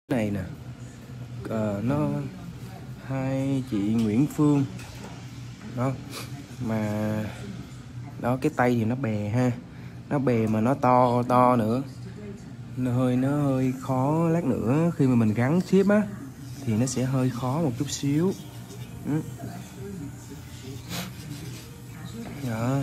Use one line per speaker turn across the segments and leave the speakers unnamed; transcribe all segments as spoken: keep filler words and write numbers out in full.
Này nè, ờ, nó hai chị Nguyễn Phương đó, mà đó cái tay thì nó bè ha, nó bè mà nó to to nữa, nó hơi nó hơi khó. Lát nữa khi mà mình gắn ship á thì nó sẽ hơi khó một chút xíu. Ừ. Đó.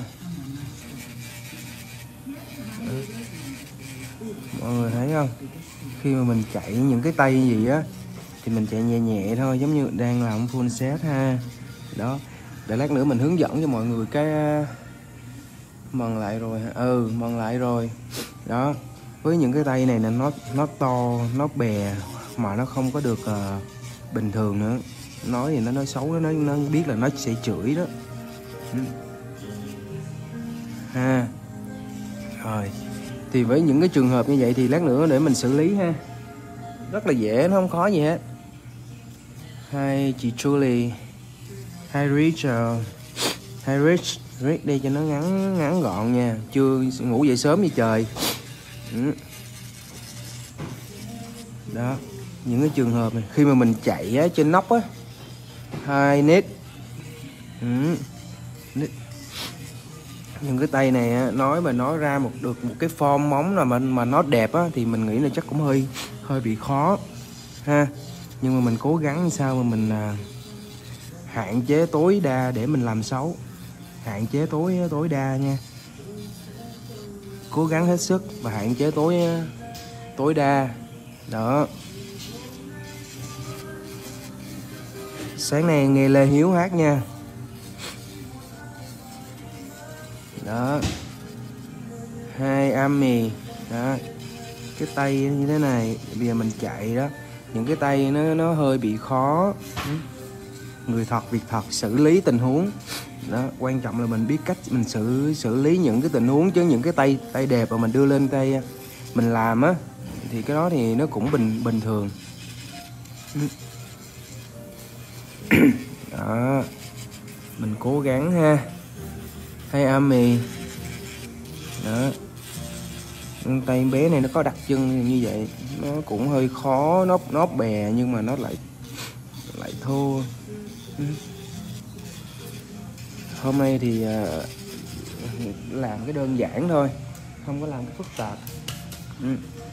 Ừ. Mọi người thấy không, khi mà mình chạy những cái tay gì á thì mình chạy nhẹ nhẹ thôi, giống như đang làm full set ha. Đó, để lát nữa mình hướng dẫn cho mọi người cái mần lại rồi. Ừ, mần lại rồi. Đó, với những cái tay này là nó nó to, nó bè mà nó không có được uh, bình thường nữa. Nói thì nó nói xấu, nó nó biết là nó sẽ chửi đó. Ừ. Ha. Rồi, thì với những cái trường hợp như vậy thì lát nữa để mình xử lý ha. Rất là dễ, nó không khó gì hết. Hai chị Julie, hai Richard, hai Rich, Rich đây cho nó ngắn ngắn gọn nha. Chưa ngủ dậy sớm như trời. Ừ. Đó, những cái trường hợp này khi mà mình chạy á, trên nóc á, hai nít. Ừ. Những cái tay này á, nói mà nói ra một được một cái form móng là mà mà nó đẹp á thì mình nghĩ là chắc cũng hơi hơi bị khó ha. Nhưng mà mình cố gắng sao mà mình à, hạn chế tối đa để mình làm xấu, hạn chế tối tối đa nha, cố gắng hết sức và hạn chế tối tối đa. Đó, sáng nay nghe Lê Hiếu hát nha. Đó, hai Ami. Đó, cái tay như thế này bây giờ mình chạy đó, những cái tay nó nó hơi bị khó. Người thật việc thật, xử lý tình huống đó, quan trọng là mình biết cách mình xử xử lý những cái tình huống, chứ những cái tay tay đẹp mà mình đưa lên tay mình làm á thì cái đó thì nó cũng bình bình thường. Đó, mình cố gắng ha. Hay Ami. Đó, tay bé này nó có đặc trưng như vậy, nó cũng hơi khó, nó nó bè nhưng mà nó lại lại thô. Hôm nay thì uh, làm cái đơn giản thôi, không có làm cái phức tạp. Ừ.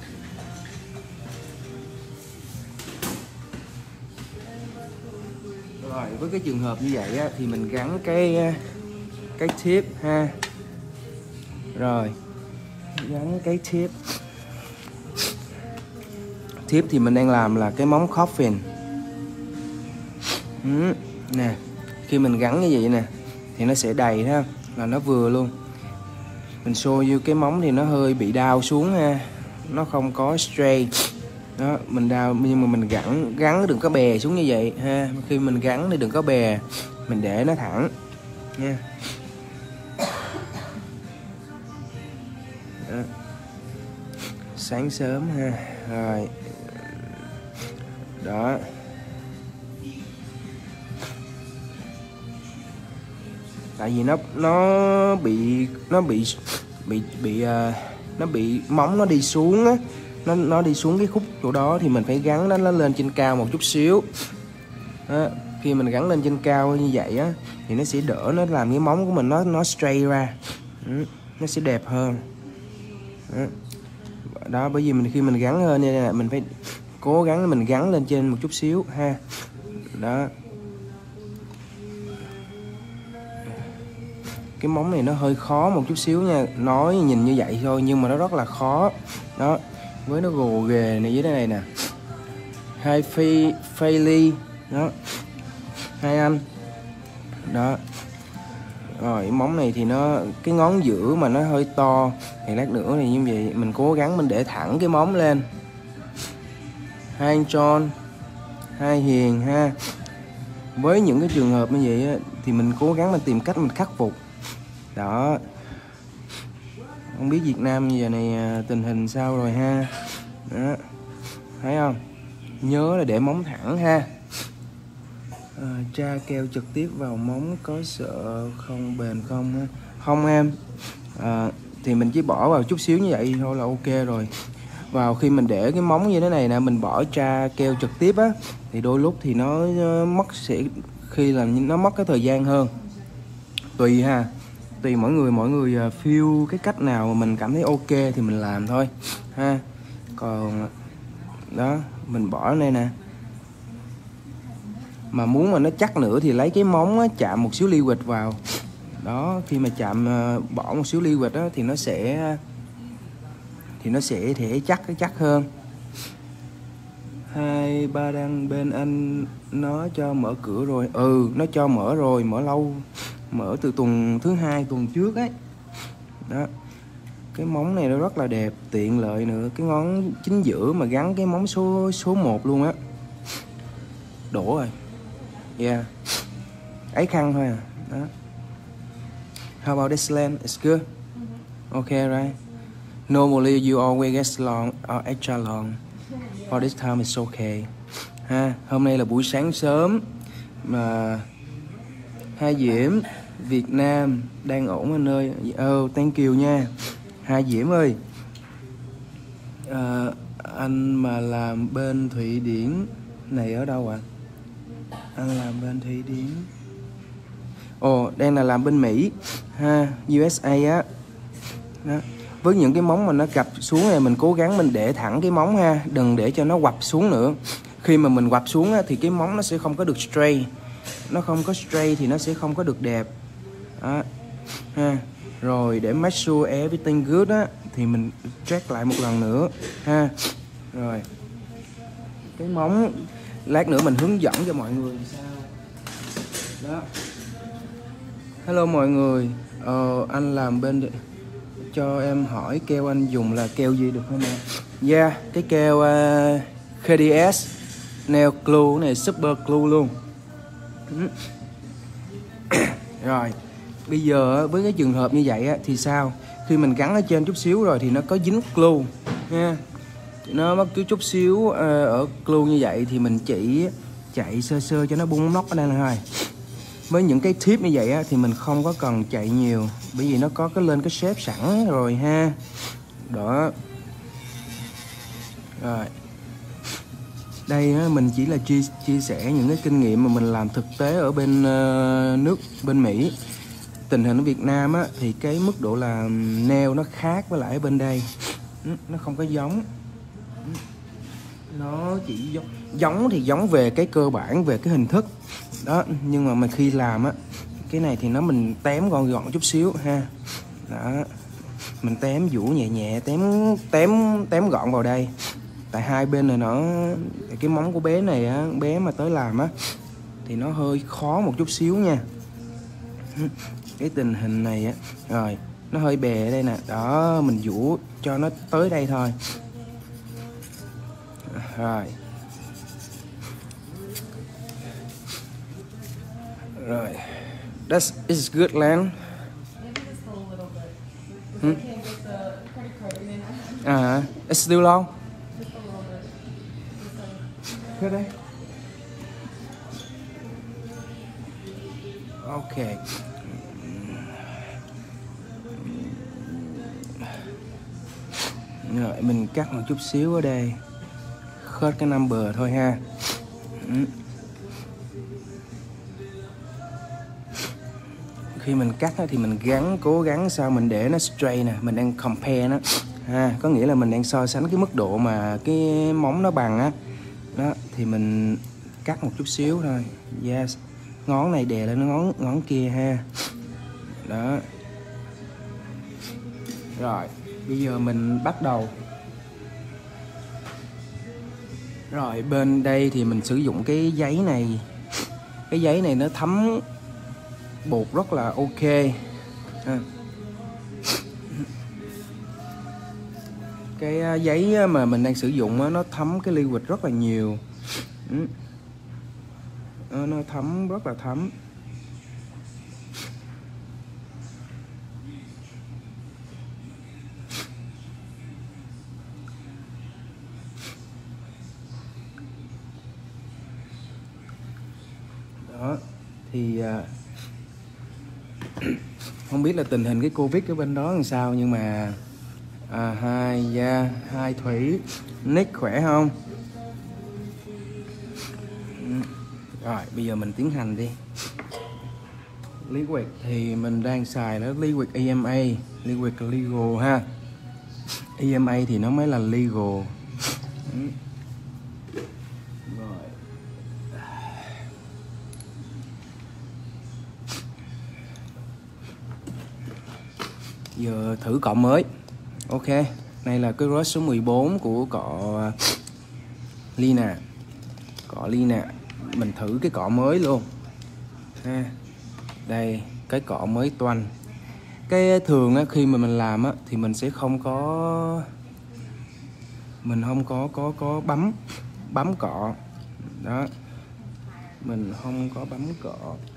Rồi, với cái trường hợp như vậy á, thì mình gắn cái cái tip ha. Rồi, gắn cái tip. Tip thì mình đang làm là cái móng coffin. Ừ. Nè, khi mình gắn như vậy nè thì nó sẽ đầy ha, là nó vừa luôn. Mình show vô cái móng thì nó hơi bị đau xuống ha, nó không có straight. Đó, mình đau nhưng mà mình gắn gắn đừng có bè xuống như vậy ha. Khi mình gắn thì đừng có bè, mình để nó thẳng nha. Đó. Sáng sớm ha. Rồi. Đó. Tại vì nó nó bị nó bị bị bị uh, nó bị móng nó đi xuống á, nó nó đi xuống cái khúc chỗ đó thì mình phải gắn nó, nó lên trên cao một chút xíu. Đó, khi mình gắn lên trên cao như vậy á thì nó sẽ đỡ, nó làm cái móng của mình nó nó straight ra. Ừ, nó sẽ đẹp hơn. Đó. Đó, bởi vì mình khi mình gắn hơn như này mình phải cố gắng mình gắn lên trên một chút xíu ha. Đó, cái móng này nó hơi khó một chút xíu nha, nói nhìn như vậy thôi nhưng mà nó rất là khó. Đó, với nó gồ ghề này dưới đây này nè, hai phi phay ly đó, hai anh đó. Rồi móng này thì nó cái ngón giữa mà nó hơi to thì lát nữa thì như vậy mình cố gắng mình để thẳng cái móng lên. Hai anh John, hai Hiền ha. Với những cái trường hợp như vậy thì mình cố gắng mình tìm cách mình khắc phục. Đó, không biết Việt Nam giờ này tình hình sao rồi ha. Đó, thấy không, nhớ là để móng thẳng ha. À, tra keo trực tiếp vào móng có sợ không bền không ha? Không em, à, thì mình chỉ bỏ vào chút xíu như vậy thôi là ok rồi. vào khi mình để cái móng như thế này nè, mình bỏ tra keo trực tiếp á, thì đôi lúc thì nó mất sẽ khi là nó mất cái thời gian hơn. Tùy ha, tùy mỗi người mỗi người feel cái cách nào mà mình cảm thấy ok thì mình làm thôi ha. Còn đó mình bỏ đây nè, mà muốn mà nó chắc nữa thì lấy cái móng á, chạm một xíu liquid vào đó. Khi mà chạm bỏ một xíu liquid đó thì nó sẽ thì nó sẽ thể chắc cái chắc hơn. Hai ba đang bên anh nó cho mở cửa rồi. Ừ, nó cho mở rồi, mở lâu, mở từ tuần thứ hai tuần trước ấy đó. Cái móng này nó rất là đẹp, tiện lợi nữa. Cái ngón chính giữa mà gắn cái móng số số một luôn á. Đổ rồi. Yeah. Ấy khăn thôi à. Đó. How about this length? It's good. Okay, right? Normally you always get long or extra long. For this time it's okay. Ha, hôm nay là buổi sáng sớm mà Hai Diễm Việt Nam đang ổn anh ơi. Oh, thank you nha Hai Diễm ơi. À, anh mà làm bên Thụy Điển này ở đâu ạ? À? Anh làm bên Thụy Điển. Ồ, oh, đang là làm bên Mỹ ha, u ét a á. Đó. Với những cái móng mà nó gập xuống này, mình cố gắng mình để thẳng cái móng ha, đừng để cho nó quặp xuống nữa. Khi mà mình quặp xuống á, thì cái móng nó sẽ không có được straight. Nó không có straight thì nó sẽ không có được đẹp. Đó. Ha. Rồi để make sure everything good á, thì mình check lại một lần nữa ha. Rồi cái móng lát nữa mình hướng dẫn cho mọi người sao. Đó. Hello mọi người. Ờ, anh làm bên cho em hỏi keo anh dùng là keo gì được không ạ? Yeah, cái keo uh, ca đê ét Nail Glue này, Super Glue luôn. Rồi, bây giờ với cái trường hợp như vậy á, thì sao? Khi mình gắn ở trên chút xíu rồi thì nó có dính glue nha. Nó mất chút chút xíu uh, ở glue như vậy thì mình chỉ chạy sơ sơ cho nó bung nóc ở đây là thôi. Với những cái tip như vậy á, thì mình không có cần chạy nhiều, bởi vì nó có cái lên cái shape sẵn rồi ha. Đó. Rồi. Đây á, mình chỉ là chia, chia sẻ những cái kinh nghiệm mà mình làm thực tế ở bên uh, nước bên Mỹ. Tình hình ở Việt Nam á, thì cái mức độ làm nail nó khác với lại ở bên đây. Nó không có giống. Nó chỉ giống, giống thì giống về cái cơ bản, về cái hình thức đó, nhưng mà mình khi làm á, cái này thì nó mình tém gọn gọn chút xíu ha. Đó, mình tém vũ nhẹ nhẹ, tém tém tém gọn vào đây. Tại hai bên này nó, cái móng của bé này á, bé mà tới làm á thì nó hơi khó một chút xíu nha. Cái tình hình này á, rồi nó hơi bè ở đây nè. Đó, mình vũ cho nó tới đây thôi. Rồi. Rồi. That's is good land. Hmm? À, it's still long. Good đấy. Okay. Rồi mình cắt một chút xíu ở đây, khớt cái number thôi ha. Khi mình cắt thì mình gắn cố gắng sao mình để nó straight nè, mình đang compare nó ha, có nghĩa là mình đang so sánh cái mức độ mà cái móng nó bằng á. Đó thì mình cắt một chút xíu thôi. Yes. Ngón này đè lên ngón ngón kia ha. Đó. Rồi, bây giờ mình bắt đầu. Rồi bên đây thì mình sử dụng cái giấy này. Cái giấy này nó thấm bột rất là ok à. Cái giấy mà mình đang sử dụng nó thấm cái liquid rất là nhiều. Nó thấm rất là thấm. Đó thì không biết là tình hình cái Covid ở bên đó làm sao, nhưng mà À, hai da, hai thủy. Nick khỏe không? Rồi, bây giờ mình tiến hành đi. Liquid thì mình đang xài đó Liquid e em a, Liquid Legal ha. e em a thì nó mới là legal. Rồi. Giờ thử cọ mới. Ok, đây là cái rush số mười bốn của cọ Lina. Cọ Lina, mình thử cái cọ mới luôn ha. Đây, cái cọ mới toanh. Cái thường á, khi mà mình làm á thì mình sẽ không có mình không có có có bấm bấm cọ đó, mình không có bấm cọ.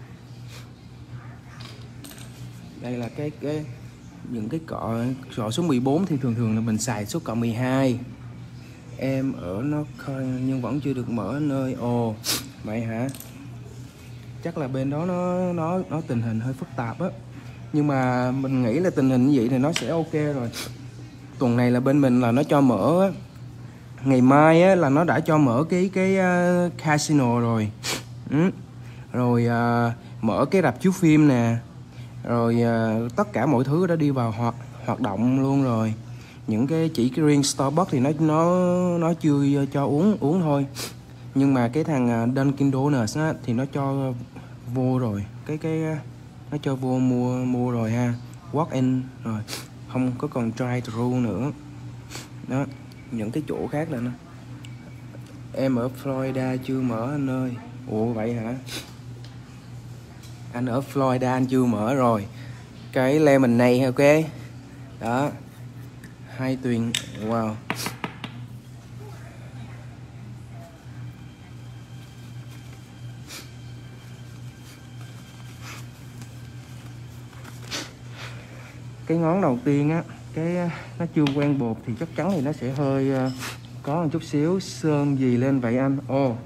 Đây là cái cái những cái cọ cọ số mười bốn thì thường thường là mình xài số cọ mười hai. Em ở nó nhưng vẫn chưa được mở nơi. Ồ, vậy hả? Chắc là bên đó nó nó nó tình hình hơi phức tạp á, nhưng mà mình nghĩ là tình hình như vậy thì nó sẽ ok rồi. Tuần này là bên mình là nó cho mở á. Ngày mai á, là nó đã cho mở cái cái uh, casino rồi. Ừ. Rồi uh, mở cái rạp chiếu phim nè. Rồi uh, tất cả mọi thứ đã đi vào hoạt hoạt động luôn rồi. Những cái chỉ cái riêng Starbucks thì nó nó nó chưa cho uống uống thôi. Nhưng mà cái thằng Dunkin Donuts á, thì nó cho vô rồi. Cái cái nó cho vô mua mua rồi ha. Walk in rồi. Không có còn drive thru nữa. Đó, những cái chỗ khác là nó. Em ở Florida chưa mở anh ơi. Ủa vậy hả? Anh ở Florida anh chưa mở rồi. Cái lemonade ok. Đó. Hai tuyền. Wow. Cái ngón đầu tiên á, cái nó chưa quen bột thì chắc chắn thì nó sẽ hơi uh, có một chút xíu sơn gì lên vậy anh. Oh.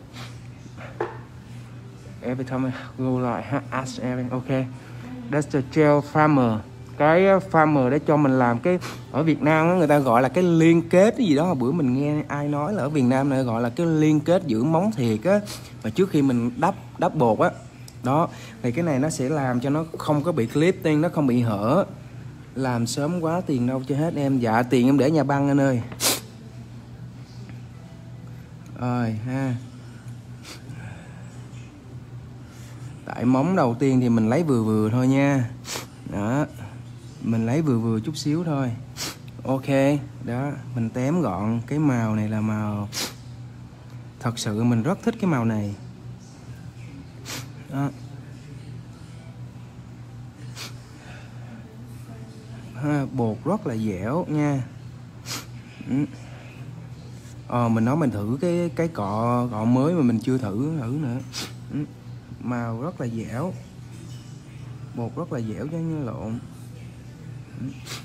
Every time I go like ask everything. Ok. That's the gel farmer. Cái farmer để cho mình làm cái ở Việt Nam đó, người ta gọi là cái liên kết cái gì đó. Bữa mình nghe ai nói là ở Việt Nam này gọi là cái liên kết giữ móng thiệt á, và trước khi mình đắp đắp bột á. Đó, thì cái này nó sẽ làm cho nó không có bị clipping, nó không bị hở. Làm sớm quá tiền đâu cho hết em. Dạ tiền em để nhà băng anh ơi. Rồi ha. Tại móng đầu tiên thì mình lấy vừa vừa thôi nha. Đó. Mình lấy vừa vừa chút xíu thôi. Ok. Đó. Mình tém gọn. Cái màu này là màu, thật sự mình rất thích cái màu này. Đó. Ha, bột rất là dẻo nha. Ừ. Ờ, mình nói mình thử cái cái cọ cọ mới mà mình chưa thử thử nữa. Ừ. Màu rất là dẻo, bột rất là dẻo chứ như lộn. Ừ.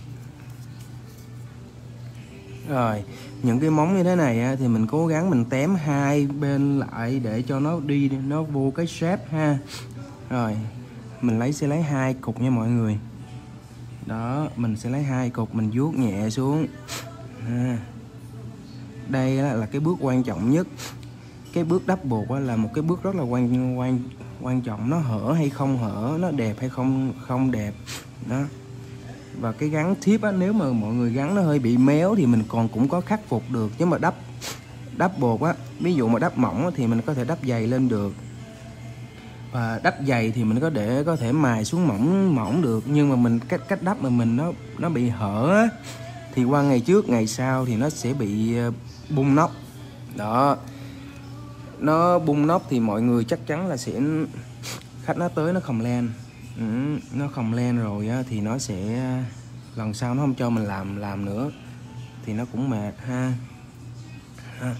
Rồi những cái móng như thế này á, thì mình cố gắng mình tém hai bên lại để cho nó đi nó vô cái shape ha. Rồi mình lấy sẽ lấy hai cục nha mọi người. Đó, mình sẽ lấy hai cục mình vuốt nhẹ xuống ha. Đây là cái bước quan trọng nhất. Cái bước đắp bột là một cái bước rất là quan quan quan trọng. Nó hở hay không hở, nó đẹp hay không không đẹp. Đó. Và cái gắn thiếp á, nếu mà mọi người gắn nó hơi bị méo thì mình còn cũng có khắc phục được. Chứ mà đắp đắp bột á, ví dụ mà đắp mỏng á, thì mình có thể đắp dày lên được. Và đắp dày thì mình có để có thể mài xuống mỏng mỏng được. Nhưng mà mình cách cách đắp mà mình nó nó bị hở á, thì qua ngày trước ngày sau thì nó sẽ bị bung nóc. Đó, nó bung nóc thì mọi người chắc chắn là sẽ khách nó tới nó không len. Ừ, nó không len rồi á, thì nó sẽ lần sau nó không cho mình làm làm nữa thì nó cũng mệt ha. Ha.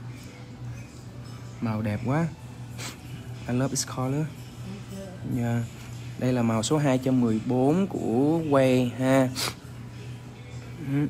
Màu đẹp quá. I love this color. Yeah. Đây là màu số hai trăm mười bốn của Way ha. Ừ.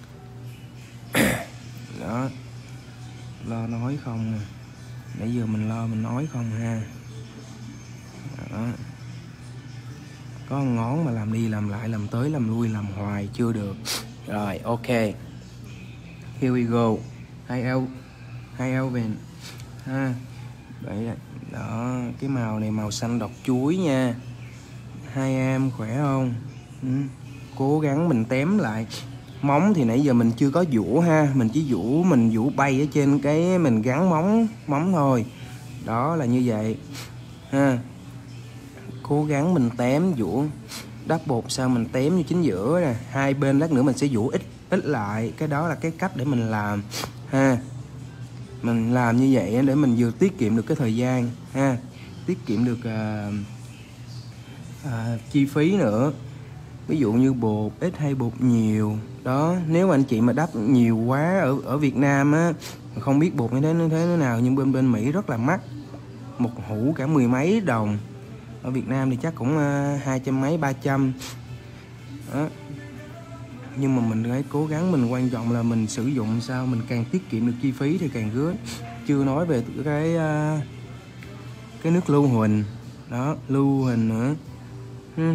Đó. Lo nói không nè. Nãy giờ mình lo mình nói không ha. Đó. Có ngón mà làm đi làm lại, làm tới làm lui làm hoài chưa được. Rồi, ok. Here we go. Hai eo, hai eo về ha. Vậy là đó, cái màu này màu xanh đọt chuối nha. Hai em khỏe không? Ừ. Cố gắng mình tém lại. Móng thì nãy giờ mình chưa có vũ ha, mình chỉ vũ mình vũ bay ở trên cái mình gắn móng móng thôi. Đó là như vậy ha. Cố gắng mình tém vũ đắp bột sao mình tém như chính giữa nè, hai bên lát nữa mình sẽ vũ ít ít lại. Cái đó là cái cách để mình làm ha. Mình làm như vậy để mình vừa tiết kiệm được cái thời gian ha, tiết kiệm được uh, uh, chi phí nữa. Ví dụ như bột ít hay bột nhiều đó, nếu mà anh chị mà đắp nhiều quá ở ở Việt Nam á, không biết bột như thế như thế nào, nhưng bên bên Mỹ rất là mắc, một hũ cả mười mấy đồng. Ở Việt Nam thì chắc cũng uh, hai trăm mấy ba trăm đó. Nhưng mà mình phải cố gắng, mình quan trọng là mình sử dụng sao mình càng tiết kiệm được chi phí thì càng good. Chưa nói về cái uh, cái nước lưu huỳnh đó, lưu huỳnh nữa. hmm.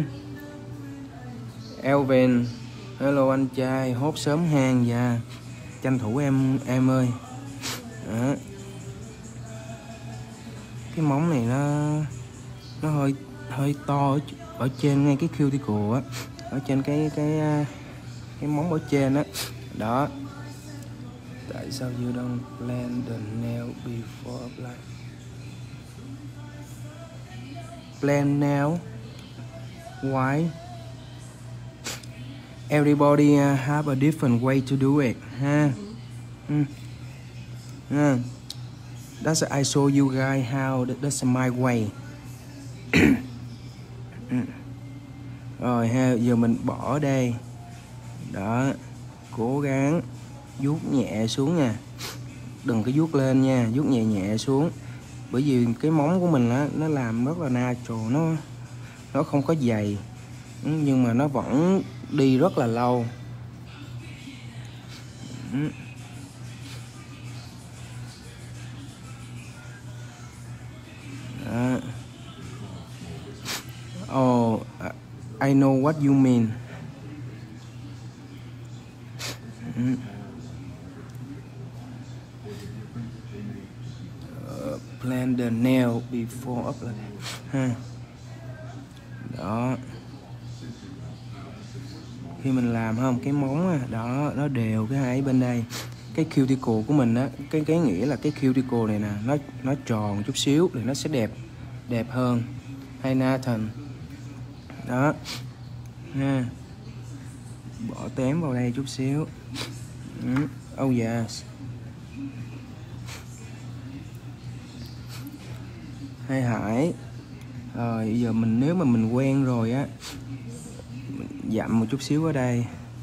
Elvin, hello anh trai, hốt sớm hang và tranh thủ em em ơi. Đó. Cái móng này nó nó hơi hơi to ở, ở trên ngay cái cuticle á, ở trên cái cái cái móng ở trên á. Đó. Đó. Tại sao you don't blend the nail before apply? Blend nail? Why? Everybody have a different way to do it ha. Mm. Yeah. That's I show you guys how. That's my way. Rồi ha, giờ mình bỏ đây. Đó, cố gắng vuốt nhẹ xuống nha, đừng có vuốt lên nha, vuốt nhẹ nhẹ xuống. Bởi vì cái móng của mình á, nó làm rất là natural, nó nó không có dày nhưng mà nó vẫn đi rất là lâu. Đó. Oh, I know what you mean. Uh, blend the nail before apply. Ha. Đó. Khi mình làm không, cái móng á, đó nó đều cái hai bên đây. Cái cuticle của mình á, cái cái nghĩa là cái cuticle này nè, nó nó tròn chút xíu thì nó sẽ đẹp đẹp hơn. Hay Nathan. Đó. Ha. Bỏ tém vào đây chút xíu. Oh yes. Hay Hải. Rồi bây giờ mình nếu mà mình quen rồi á, mình dặm một chút xíu ở đây.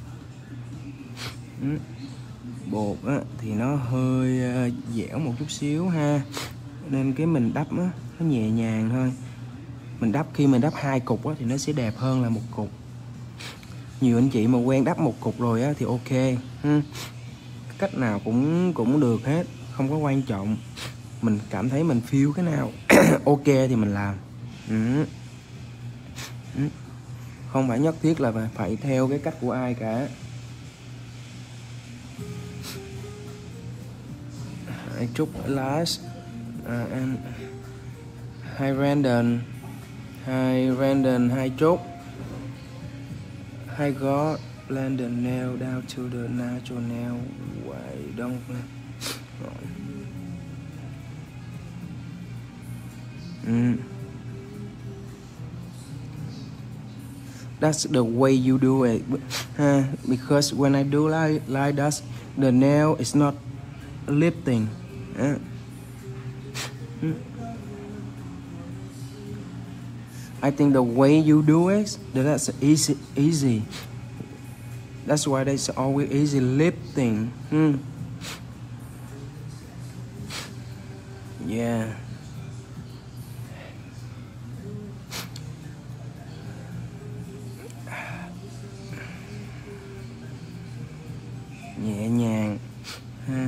Bột á thì nó hơi dẻo một chút xíu ha, nên cái mình đắp á nó nhẹ nhàng thôi. Mình đắp khi mình đắp hai cục á thì nó sẽ đẹp hơn là một cục. Nhiều anh chị mà quen đắp một cục rồi á thì ok. Hmm. Cách nào cũng cũng được hết, không có quan trọng. Mình cảm thấy mình feel cái nào ok thì mình làm. Ừ. Ừ. Không phải nhất thiết là phải theo cái cách của ai cả. I took last uh, and hi Brandon, hi Brandon, hi chốt, hi God, blend the nail down to the natural nail. Why don't mm. That's the way you do it, uh, because when I do like like that, the nail is not lifting. Uh. Mm. I think the way you do it, that's easy, easy. That's why there's always easy lifting. Hmm. Yeah. Nhẹ nhàng. Ha.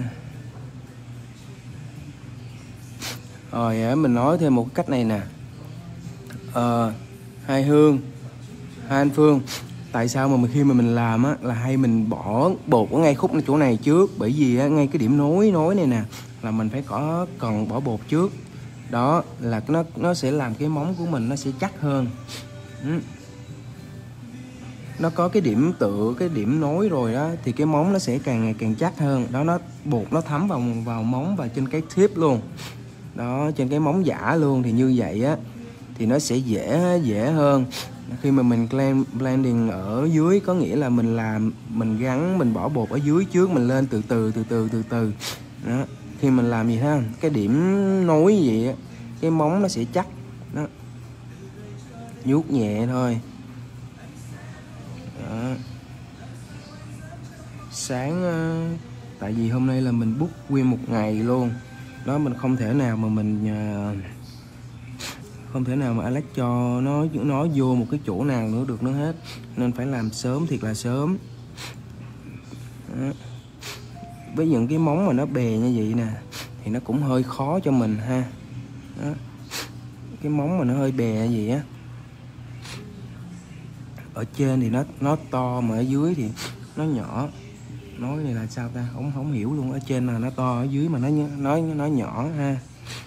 Rồi mình nói thêm một cách này nè. Ờ, hai Hương, hai anh Phương, tại sao mà mình khi mà mình làm á là hay mình bỏ bột ở ngay khúc chỗ này trước, bởi vì á, ngay cái điểm nối nối này nè là mình phải có cần bỏ bột trước, đó là nó nó sẽ làm cái móng của mình nó sẽ chắc hơn. Ừ. Nó có cái điểm tựa, cái điểm nối rồi đó thì cái móng nó sẽ càng ngày càng chắc hơn. Đó, nó bột nó thấm vào vào móng và trên cái tip luôn. Đó, trên cái móng giả luôn, thì như vậy á thì nó sẽ dễ dễ hơn. Khi mà mình blending ở dưới có nghĩa là mình làm mình gắn mình bỏ bột ở dưới trước, mình lên từ từ từ từ từ từ. Đó, khi mình làm gì ha, cái điểm nối gì á, cái móng nó sẽ chắc. Đó, vuốt nhẹ thôi. Đó. Sáng tại vì hôm nay là mình book nguyên một ngày luôn đó, mình không thể nào mà mình không thể nào mà Alex cho nó nó vô một cái chỗ nào nữa được nữa hết, nên phải làm sớm thiệt là sớm. Đó. Với những cái móng mà nó bè như vậy nè thì nó cũng hơi khó cho mình ha. Đó. Cái móng mà nó hơi bè như vậy á, ở trên thì nó nó to mà ở dưới thì nó nhỏ. Nói này là sao ta, không không hiểu luôn. Ở trên là nó to, ở dưới mà nó nói nó nhỏ ha.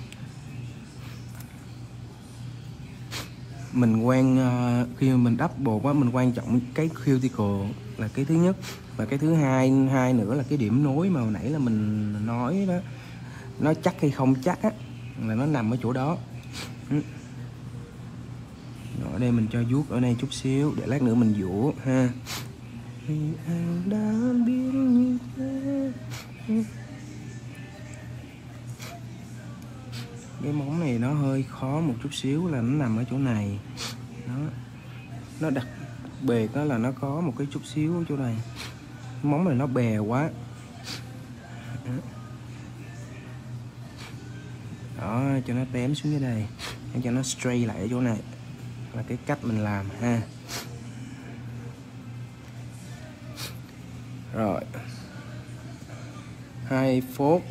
Mình quan khi mà mình đắp bột á, mình quan trọng cái cuticle là cái thứ nhất, và cái thứ hai hai nữa là cái điểm nối mà hồi nãy là mình nói đó, nó chắc hay không chắc á, là nó nằm ở chỗ đó. Ở đây mình cho vuốt ở đây chút xíu để lát nữa mình vỗ ha. Vì anh đã biết như thế. Cái móng này nó hơi khó một chút xíu là nó nằm ở chỗ này. Đó. Nó đặc biệt đó là nó có một cái chút xíu ở chỗ này. Móng này nó bè quá. Đó, cho nó tém xuống dưới đây, cho nó straight lại ở chỗ này là cái cách mình làm ha. Rồi, hai phút.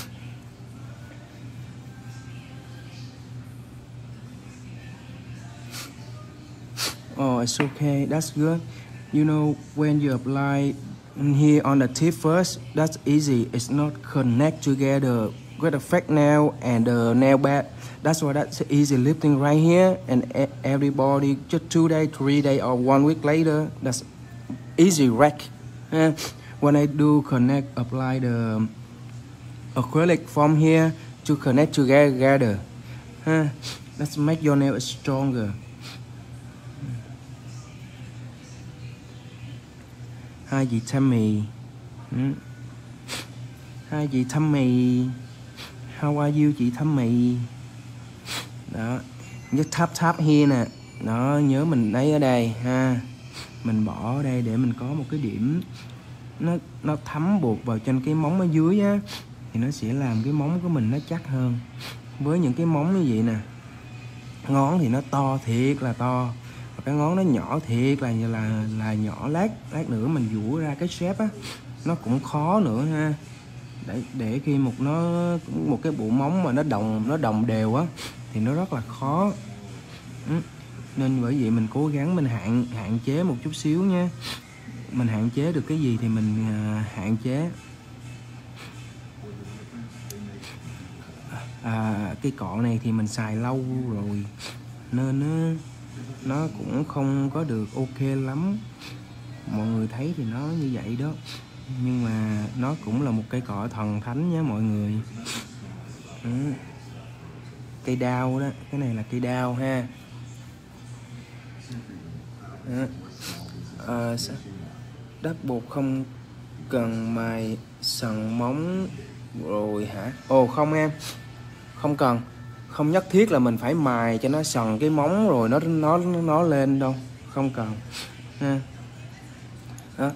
Oh, it's okay. That's good. You know, when you apply here on the tip first, that's easy. It's not connect together with the fake nail and the nail bed. That's why that's easy lifting right here. And everybody just two days, three days, or one week later, that's easy rack. Uh, when I do connect, apply the acrylic from here to connect together. Uh, let's make your nail stronger. Hai chị Tammy. Hmm. Hai chị Tammy. How are you chị Tammy? Đó, just tap tap here nè. Đó, nhớ mình lấy ở đây ha. Mình bỏ ở đây để mình có một cái điểm nó nó thấm bột vào trên cái móng ở dưới á, thì nó sẽ làm cái móng của mình nó chắc hơn. Với những cái móng như vậy nè, ngón thì nó to thiệt là to, và cái ngón nó nhỏ thiệt là là là nhỏ. Lát lát nữa mình vũa ra cái shape á, nó cũng khó nữa ha. Để để khi một nó một cái bộ móng mà nó đồng nó đồng đều á thì nó rất là khó. Ừ. Nên bởi vậy mình cố gắng mình hạn hạn chế một chút xíu nha. Mình hạn chế được cái gì thì mình uh, hạn chế. À, cái cọ này thì mình xài lâu rồi nên nó, nó cũng không có được ok lắm. Mọi người thấy thì nó như vậy đó, nhưng mà nó cũng là một cây cọ thần thánh nha mọi người. Ừ. Cây đao đó, cái này là cây đao ha. À, đắp bột không cần mài sần móng rồi hả? Ồ không em, không cần, không nhất thiết là mình phải mài cho nó sần cái móng rồi nó nó nó lên đâu, không cần ha. Đó.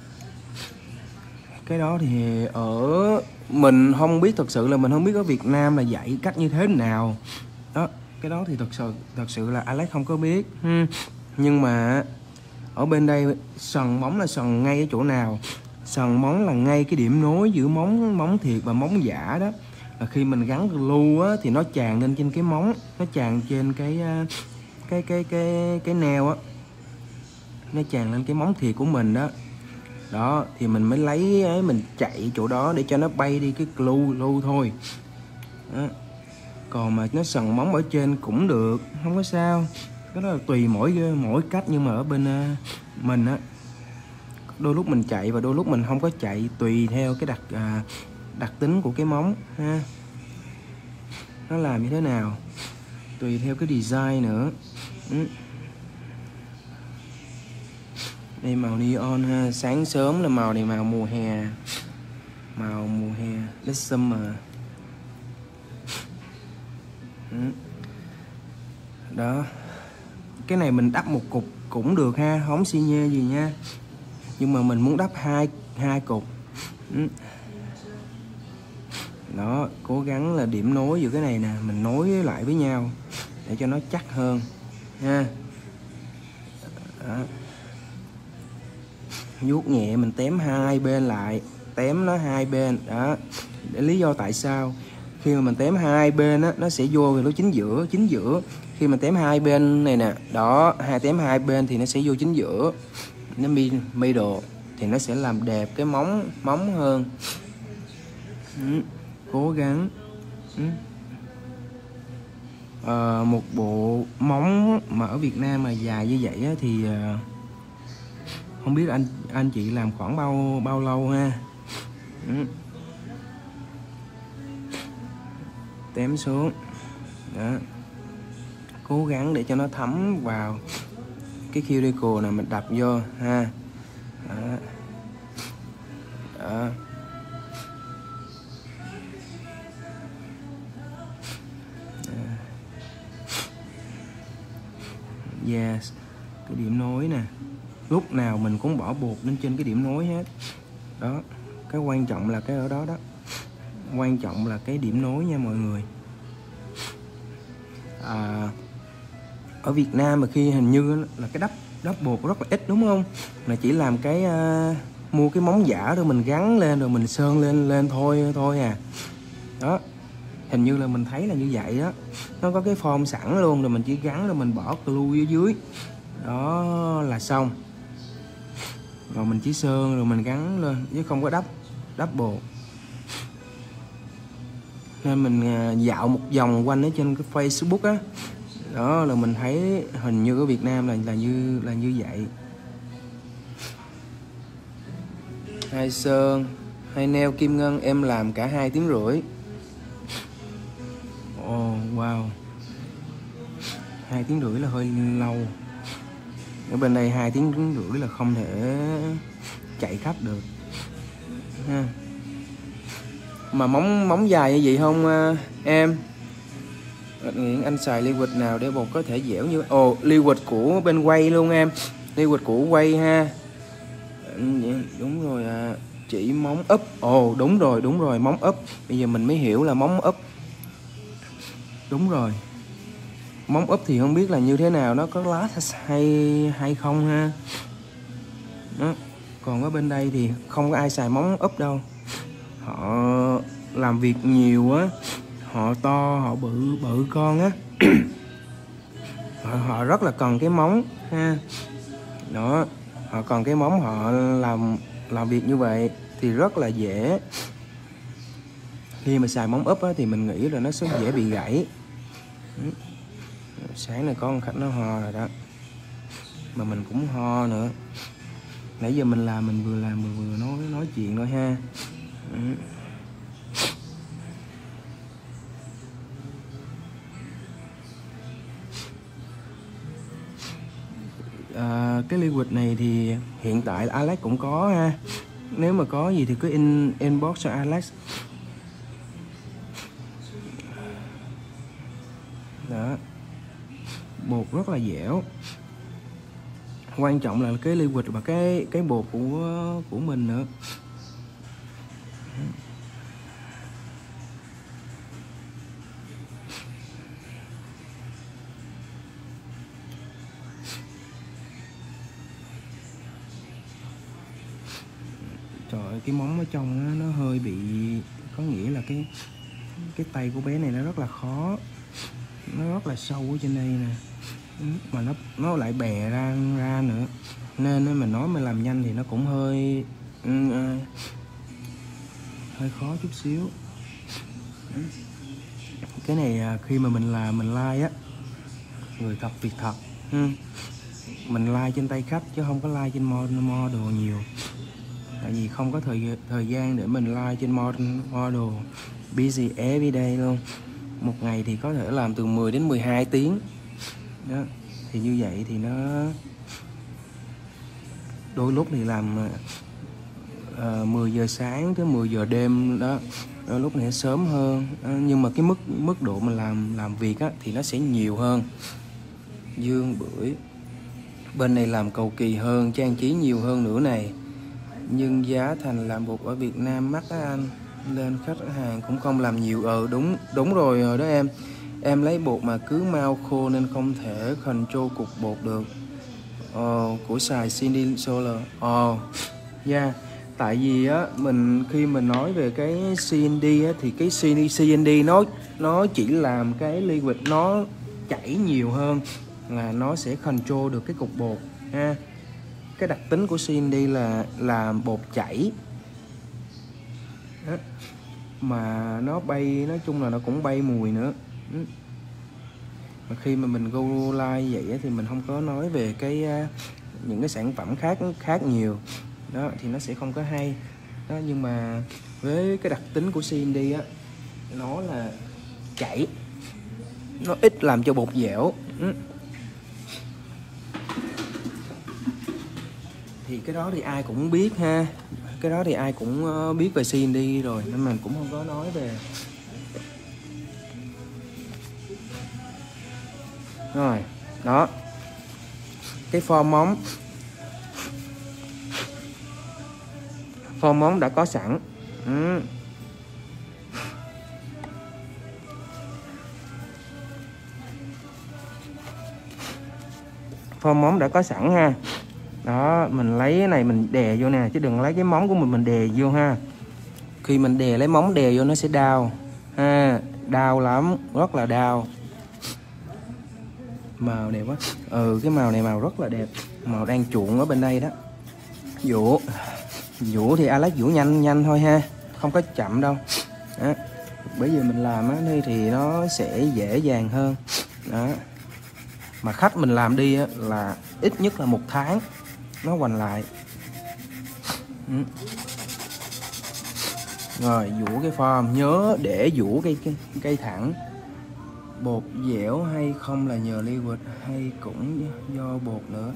Cái đó thì ở mình không biết, thật sự là mình không biết ở Việt Nam là dạy cách như thế nào đó. Cái đó thì thật sự thật sự là Alex không có biết. Hmm. Nhưng mà ở bên đây sần móng là sần ngay ở chỗ nào? Sần móng là ngay cái điểm nối giữa móng móng thiệt và móng giả đó. Là khi mình gắn glue á, thì nó tràn lên trên cái móng, nó tràn trên cái cái cái cái cái nail á, nó tràn lên cái móng thìa của mình đó. Đó thì mình mới lấy ấy, mình chạy chỗ đó để cho nó bay đi cái glue lưu thôi đó. Còn mà nó sần móng ở trên cũng được, không có sao. Cái đó là tùy mỗi mỗi cách, nhưng mà ở bên uh, mình á, đôi lúc mình chạy và đôi lúc mình không có chạy, tùy theo cái đặc uh, đặc tính của cái móng ha, nó làm như thế nào, tùy theo cái design nữa. ừ. Đây màu neon ha, sáng sớm là màu này màu mùa hè, màu mùa hè, late summer. ừ. Đó, cái này mình đắp một cục cũng được ha, không xi nhê gì nha, nhưng mà mình muốn đắp hai hai cục. ừ. Đó, cố gắng là điểm nối giữa cái này nè, mình nối lại với nhau để cho nó chắc hơn ha. Đó. Vuốt nhẹ mình tém hai bên lại, tém nó hai bên đó. Để lý do tại sao khi mà mình tém hai bên á, nó sẽ vô nó chính giữa, chính giữa. Khi mình tém hai bên này nè, đó, hai tém hai bên thì nó sẽ vô chính giữa, nó middle thì nó sẽ làm đẹp cái móng móng hơn. ừ. Cố gắng. ừ. À, một bộ móng mà ở Việt Nam mà dài như vậy á, thì uh, không biết anh anh chị làm khoảng bao bao lâu ha. ừ. Tém xuống đó, cố gắng để cho nó thấm vào cái cuticle này, mình đập vô ha. Đó. Đó. Yes, cái điểm nối nè, lúc nào mình cũng bỏ bột lên trên cái điểm nối hết. Đó, cái quan trọng là cái ở đó đó, quan trọng là cái điểm nối nha mọi người. À, ở Việt Nam mà khi hình như là cái đắp đắp bột rất là ít đúng không, là chỉ làm cái uh, mua cái móng giả rồi mình gắn lên rồi mình sơn lên lên thôi thôi à. Đó, hình như là mình thấy là như vậy đó, nó có cái form sẵn luôn, rồi mình chỉ gắn rồi mình bỏ glue ở dưới đó là xong. Rồi mình chỉ sơn rồi mình gắn lên chứ không có đắp đắp bột. Nên mình dạo một vòng quanh ở trên cái Facebook á, đó là mình thấy hình như ở Việt Nam là là như là như vậy. Hai sơn, hai neo kim ngân em làm cả hai tiếng rưỡi. Ồ oh, wow, hai tiếng rưỡi là hơi lâu. Ở bên đây hai tiếng rưỡi là không thể chạy khắp được ha. Mà móng móng dài như vậy không uh, em? Anh xài liquid nào để bột có thể dẻo như ồ oh, liquid của bên quay luôn em, liquid của quay ha. Đúng rồi à, chỉ móng úp. Ồ oh, đúng rồi đúng rồi, móng úp. Bây giờ mình mới hiểu là móng úp. Đúng rồi, móng úp thì không biết là như thế nào, nó có lá hay hay không ha. Đó. Còn ở bên đây thì không có ai xài móng úp đâu, họ làm việc nhiều á, họ to, họ bự bự con á họ, họ rất là cần cái móng ha. Đó, họ còn cái móng, họ làm làm việc như vậy thì rất là dễ. Khi mà xài móng úp á, thì mình nghĩ là nó sẽ dễ bị gãy. Sáng này có con khách nó ho rồi đó, mà mình cũng ho nữa. Nãy giờ mình làm, mình vừa làm vừa vừa nói nói chuyện thôi ha. À, cái liquid này thì hiện tại Alex cũng có ha. Nếu mà có gì thì cứ in inbox cho Alex. Đó, bột rất là dẻo. Quan trọng là cái liquid và cái cái bột của của mình nữa. Trời ơi, cái móng ở trong đó, nó hơi bị, có nghĩa là cái cái tay của bé này nó rất là khó, nó rất là sâu ở trên đây nè. mà nó nó lại bè ra ra nữa, nên mình nói mình làm nhanh thì nó cũng hơi uh, hơi khó chút xíu. Cái này khi mà mình làm mình like á, người thật việc thật. Ừ. Mình like trên tay khách chứ không có like trên model nhiều, tại vì không có thời thời gian để mình like trên model. Busy every day luôn, một ngày thì có thể làm từ mười đến mười hai tiếng đó. Thì như vậy thì nó đôi lúc thì làm uh, mười giờ sáng tới mười giờ đêm đó, đôi lúc này sớm hơn đó. Nhưng mà cái mức mức độ mình làm làm việc á, thì nó sẽ nhiều hơn. Dương bưởi bên này làm cầu kỳ hơn, trang trí nhiều hơn nữa này, nhưng giá thành làm bột ở Việt Nam mắc á anh, lên khách hàng cũng không làm nhiều. Ờ đúng đúng rồi rồi đó em. Em lấy bột mà cứ mau khô nên không thể control cục bột được. Ờ, của xài Cindy Solar. Ờ, nha. Yeah. Tại vì á mình khi mình nói về cái xê en đê á, thì cái xê en đê nó nó chỉ làm cái liquid nó chảy nhiều hơn, là nó sẽ control được cái cục bột ha. Cái đặc tính của xê en đê là là bột chảy đó. Mà nó bay, nói chung là nó cũng bay mùi nữa. Mà khi mà mình go live vậy thì mình không có nói về cái những cái sản phẩm khác khác nhiều đó, thì nó sẽ không có hay đó. Nhưng mà với cái đặc tính của xê en đê á, nó là chảy, nó ít làm cho bột dẻo. Thì cái đó thì ai cũng biết ha, cái đó thì ai cũng biết về xê en đê rồi, nên mình cũng không có nói về. Rồi đó, cái form móng form móng đã có sẵn. ừ. Form móng đã có sẵn ha. Đó, mình lấy cái này mình đè vô nè, chứ đừng lấy cái móng của mình mình đè vô ha. Khi mình đè lấy móng đè vô nó sẽ đau ha, đau lắm, rất là đau. Màu đẹp quá. Ừ, cái màu này màu rất là đẹp, màu đang chuộng ở bên đây đó. Vũ Vũ thì Alex vũ nhanh nhanh thôi ha, không có chậm đâu đó. Bởi vì mình làm á thì nó sẽ dễ dàng hơn đó. Mà khách mình làm đi á, là ít nhất là một tháng nó hoành lại. ừ. Rồi vũ cái form, nhớ để vũ cây cây, cây thẳng. Bột dẻo hay không là nhờ liquid hay cũng do bột nữa.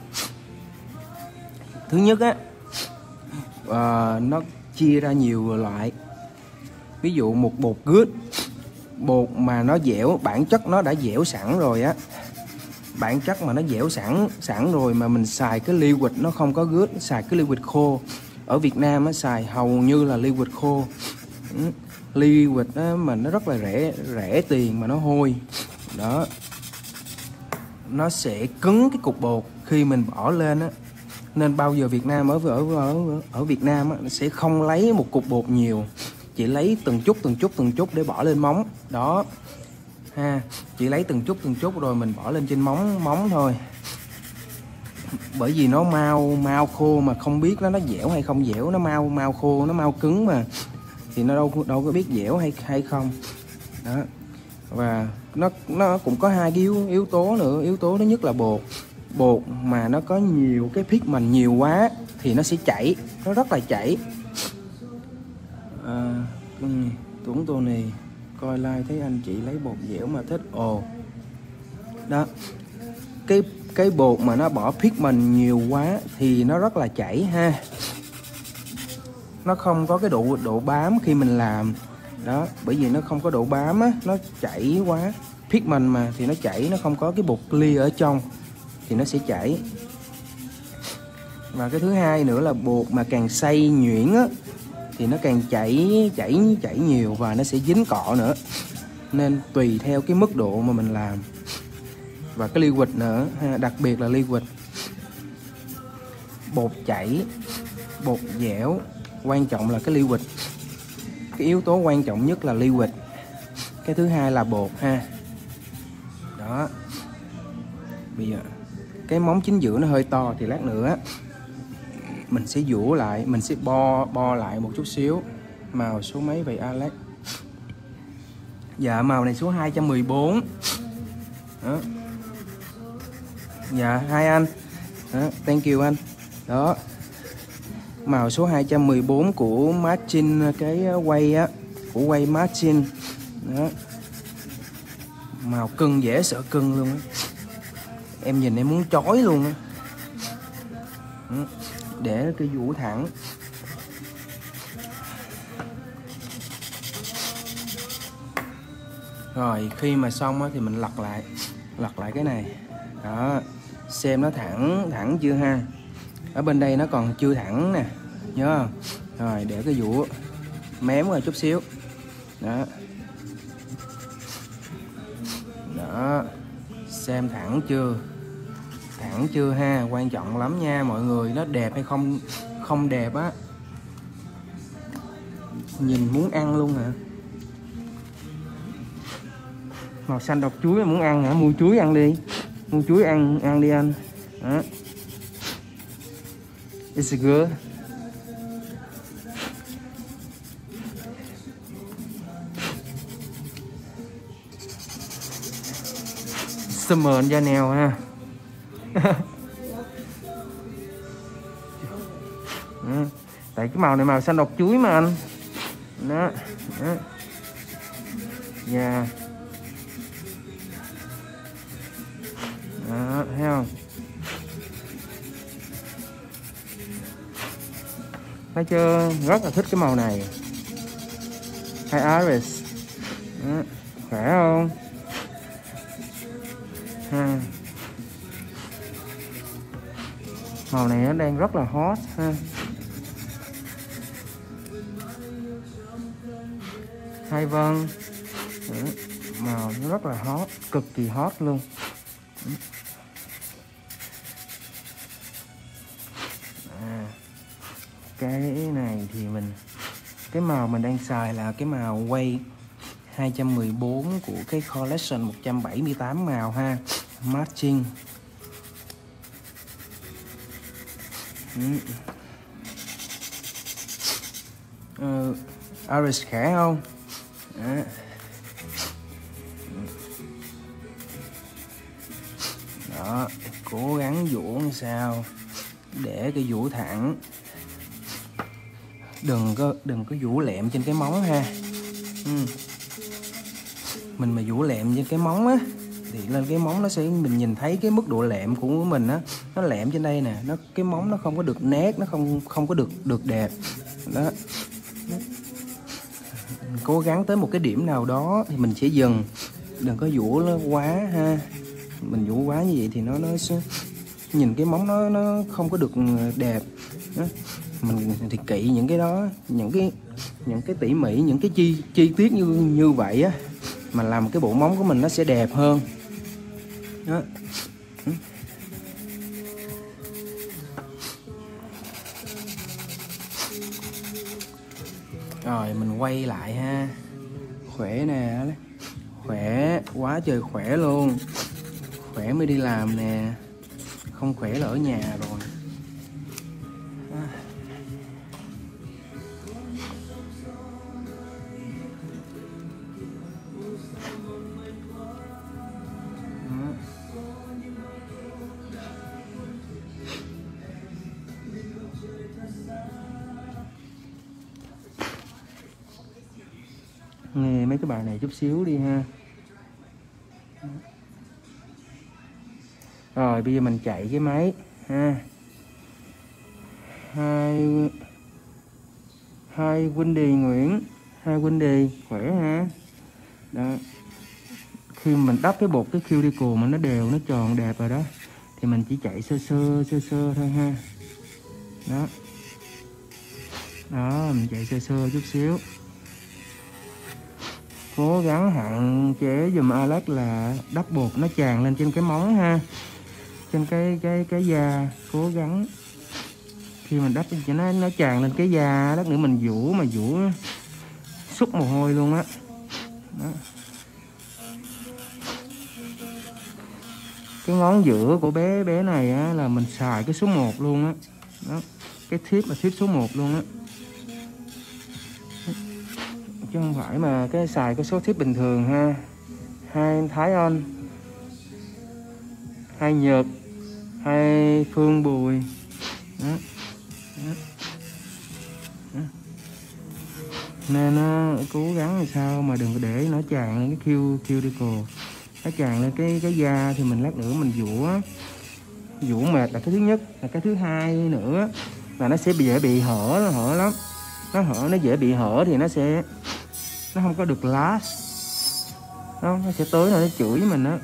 Thứ nhất á, uh, nó chia ra nhiều loại. Ví dụ một bột good, bột mà nó dẻo, bản chất nó đã dẻo sẵn rồi á, bản chất mà nó dẻo sẵn sẵn rồi mà mình xài cái liquid nó không có good, xài cái liquid khô. Ở Việt Nam á, xài hầu như là liquid khô. ừ. Liquid á, mà nó rất là rẻ rẻ tiền mà nó hôi đó, nó sẽ cứng cái cục bột khi mình bỏ lên á. Nên bao giờ Việt Nam ở ở ở ở Việt Nam á, nó sẽ không lấy một cục bột nhiều, chỉ lấy từng chút từng chút từng chút để bỏ lên móng đó ha, chỉ lấy từng chút từng chút rồi mình bỏ lên trên móng móng thôi. Bởi vì nó mau mau khô mà không biết nó nó dẻo hay không dẻo, nó mau mau khô, nó mau cứng mà, thì nó đâu đâu có biết dẻo hay hay không đó. Và nó nó cũng có hai cái yếu yếu tố nữa. Yếu tố thứ nhất là bột bột mà nó có nhiều cái pigment nhiều quá thì nó sẽ chảy, nó rất là chảy. à, Tuấn Tô này coi like thấy anh chị lấy bột dẻo mà thích. Ồ đó, cái cái bột mà nó bỏ pigment nhiều quá thì nó rất là chảy ha, nó không có cái độ độ bám khi mình làm đó. Bởi vì nó không có độ bám á, nó chảy quá, pigment mà thì nó chảy, nó không có cái bột clear ở trong thì nó sẽ chảy. Và cái thứ hai nữa là bột mà càng xay nhuyễn á thì nó càng chảy chảy chảy nhiều và nó sẽ dính cọ nữa. Nên tùy theo cái mức độ mà mình làm. Và cái liquid nữa, đặc biệt là liquid, bột chảy, bột dẻo, quan trọng là cái liquid. Cái yếu tố quan trọng nhất là liquid, cái thứ hai là bột ha. Đó. bây giờ cái móng chính giữa nó hơi to thì lát nữa mình sẽ vũ lại, mình sẽ bo bo lại một chút xíu. Màu số mấy vậy Alex? Dạ màu này số hai trăm mười bốn. Đó. Dạ hai anh. Đó, thank you anh. Đó. Màu số hai trăm mười bốn của Martin, cái quay á, của quay Martin. Đó. Màu cưng dễ sợ cưng luôn á. Em nhìn em muốn chói luôn á. Để cái vũ thẳng. Rồi khi mà xong á, thì mình lật lại lật lại cái này. Đó, xem nó thẳng thẳng chưa ha. Ở bên đây nó còn chưa thẳng nè, nhớ không? Rồi để cái vũ mém ra chút xíu. Đó. Đó, xem thẳng chưa, thẳng chưa ha, quan trọng lắm nha mọi người. Nó đẹp hay không không đẹp á, nhìn muốn ăn luôn hả? Màu xanh độc chuối muốn ăn hả? Mua chuối ăn đi, mua chuối ăn ăn đi anh. Đó. It's good. Summer da nèo ha. Đó. Tại cái màu này màu xanh độc chuối mà anh. Đó. Đó. Yeah. Đó, thấy không? Thấy chưa? Rất là thích cái màu này. Hai Iris. Đó. Khỏe không? Ha. Màu này nó đang rất là hot ha. Hai Vân. Đó. Màu nó rất là hot, cực kỳ hot luôn. À, cái này thì mình, cái màu mình đang xài là cái màu quay hai trăm mười bốn của cái collection một trăm bảy mươi tám màu ha, matching. Ừ. Uh, Iris khỏe không? Đó. Đó, cố gắng vũ như sao để cái vũ thẳng, đừng có đừng có vũ lẹm trên cái móng ha. Ừ. Mình mà vũ lẹm trên cái móng á thì lên cái móng nó sẽ, mình nhìn thấy cái mức độ lẹm của mình á, nó lẹm trên đây nè, nó cái móng nó không có được nét, nó không không có được được đẹp. Đó. Mình cố gắng tới một cái điểm nào đó thì mình sẽ dừng, đừng có vũ nó quá ha. Mình vũ quá như vậy thì nó nó sẽ nhìn cái móng nó nó không có được đẹp. Đó. Mình thì kỵ những cái đó, những cái những cái tỉ mỉ, những cái chi chi tiết như như vậy á, mà làm cái bộ móng của mình nó sẽ đẹp hơn. Đó. Rồi mình quay lại ha. Khỏe nè, khỏe quá trời khỏe luôn, khỏe mới đi làm nè, không khỏe là ở nhà rồi. Nghe mấy cái bài này chút xíu đi ha. Rồi bây giờ mình chạy cái máy ha. Hai hai Wendy Nguyễn, hai Wendy khỏe ha. Đó. Khi mình đắp cái bột cái cuticle mà nó đều, nó tròn đẹp rồi đó, thì mình chỉ chạy sơ sơ sơ sơ thôi ha. Đó. Đó, mình chạy sơ sơ chút xíu. Cố gắng hạn chế dùm Alex là đắp bột nó tràn lên trên cái móng ha, trên cái cái cái da. Cố gắng khi mình đắp cho nó nó tràn lên cái da, lát nữa mình vũ mà vũ xúc mồ hôi luôn á. Đó. cái ngón giữa của bé bé này á, là mình xài cái số một luôn á. Đó, cái thiếp là thiếp số một luôn á, chứ không phải mà cái xài cái số thiếp bình thường ha. Hai Thái Anh, hai Nhật, hai Phương Bùi. Đó. Đó. Đó. Nên nó cố gắng làm sao mà đừng có để nó tràn lên cái cuticle. Nó tràn lên cái cái da thì mình lát nữa mình giũa giũa mệt là cái thứ nhất, là cái thứ hai nữa là nó sẽ bị dễ bị hở, nó hở lắm. Nó hở, nó dễ bị hở thì nó sẽ nó không có được last. Đó, nó sẽ tới rồi nó chửi mình đó.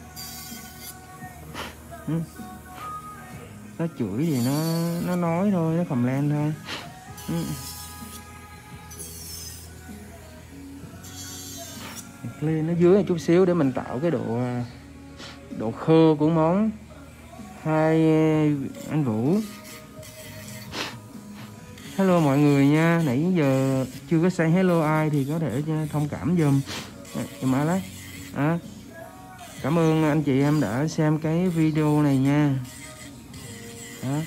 Nó chửi thì nó nó nói thôi, nó cầm lên thôi. Lên nó dưới chút xíu để mình tạo cái độ độ khô của món. Hai anh Vũ, hello mọi người nha, nãy giờ chưa có say hello ai thì có thể thông cảm giùm giùm Alex. À, cảm ơn anh chị em đã xem cái video này nha. Đó.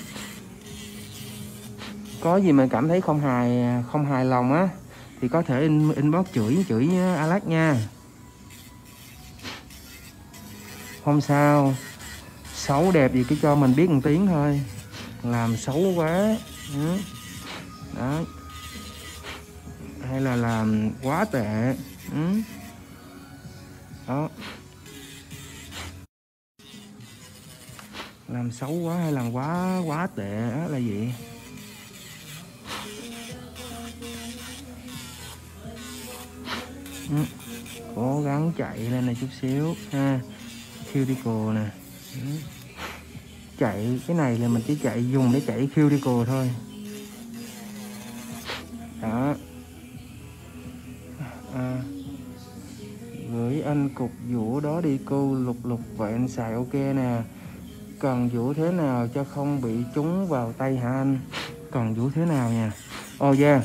Có gì mà cảm thấy không hài không hài lòng á thì có thể in inbox chửi chửi Alex nha. Không sao, xấu đẹp gì cứ cho mình biết một tiếng thôi. Làm xấu quá đó, hay là làm quá tệ đó, làm xấu quá hay làm quá quá tệ đó là gì. Cố gắng chạy lên này chút xíu ha. Cuticle nè, chạy cái này là mình chỉ chạy dùng để chạy cuticle thôi đó. À, gửi anh cục vũ đó đi cô Lục Lục, vậy anh xài ok nè. Cần vũ thế nào cho không bị trúng vào tay hả anh? Cần vũ thế nào nha. Oh yeah,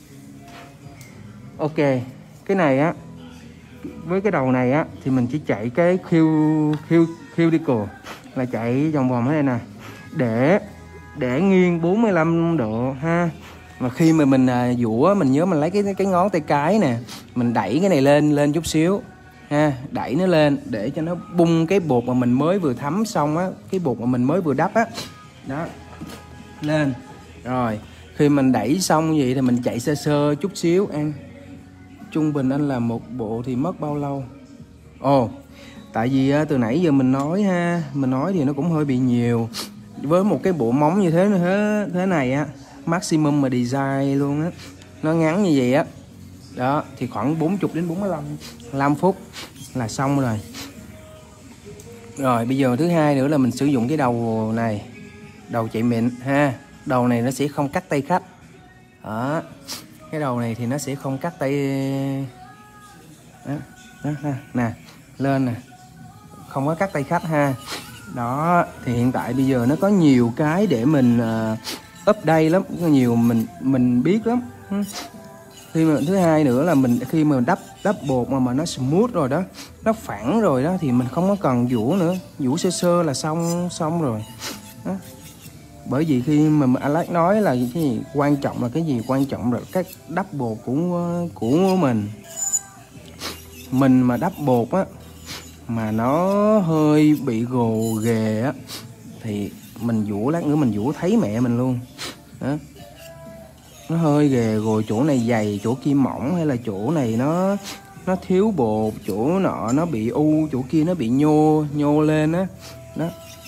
ok. Cái này á, với cái đầu này á thì mình chỉ chạy cái cuticle là chạy vòng vòng thế này nè, để để nghiêng bốn mươi lăm độ ha. Mà khi mà mình à, dũa mình nhớ mình lấy cái cái ngón tay cái nè, mình đẩy cái này lên lên chút xíu ha, đẩy nó lên để cho nó bung cái bột mà mình mới vừa thấm xong á, cái bột mà mình mới vừa đắp á, đó lên. Rồi khi mình đẩy xong vậy thì mình chạy sơ sơ chút xíu. Ăn trung bình anh làm một bộ thì mất bao lâu? Ồ, oh, tại vì từ nãy giờ mình nói ha, mình nói thì nó cũng hơi bị nhiều. Với một cái bộ móng như thế thế thế này á, maximum mà design luôn á, nó ngắn như vậy á, đó thì khoảng bốn mươi đến bốn mươi lăm phút là xong rồi. Rồi bây giờ thứ hai nữa là mình sử dụng cái đầu này, đầu chạy mịn ha. Đầu này nó sẽ không cắt tay khách đó, cái đầu này thì nó sẽ không cắt tay đó, đó, đó nè, lên nè, không có cắt tay khách ha. Đó thì hiện tại bây giờ nó có nhiều cái để mình uh, update lắm, có nhiều mình mình biết lắm. Khi mà thứ hai nữa là mình khi mà đắp đắp bột mà mà nó smooth rồi đó, nó phẳng rồi đó thì mình không có cần vũ nữa, vũ sơ sơ là xong xong rồi đó. Bởi vì khi mà Alex nói là cái gì quan trọng là cái gì quan trọng là cái đắp bột của của mình. Mình mà đắp bột á mà nó hơi bị gồ ghề á thì mình vũ lát nữa mình vũ thấy mẹ mình luôn đó. Nó hơi ghề rồi, chỗ này dày, chỗ kia mỏng, hay là chỗ này nó nó thiếu bột, chỗ nọ nó bị u, chỗ kia nó bị nhô nhô lên á đó.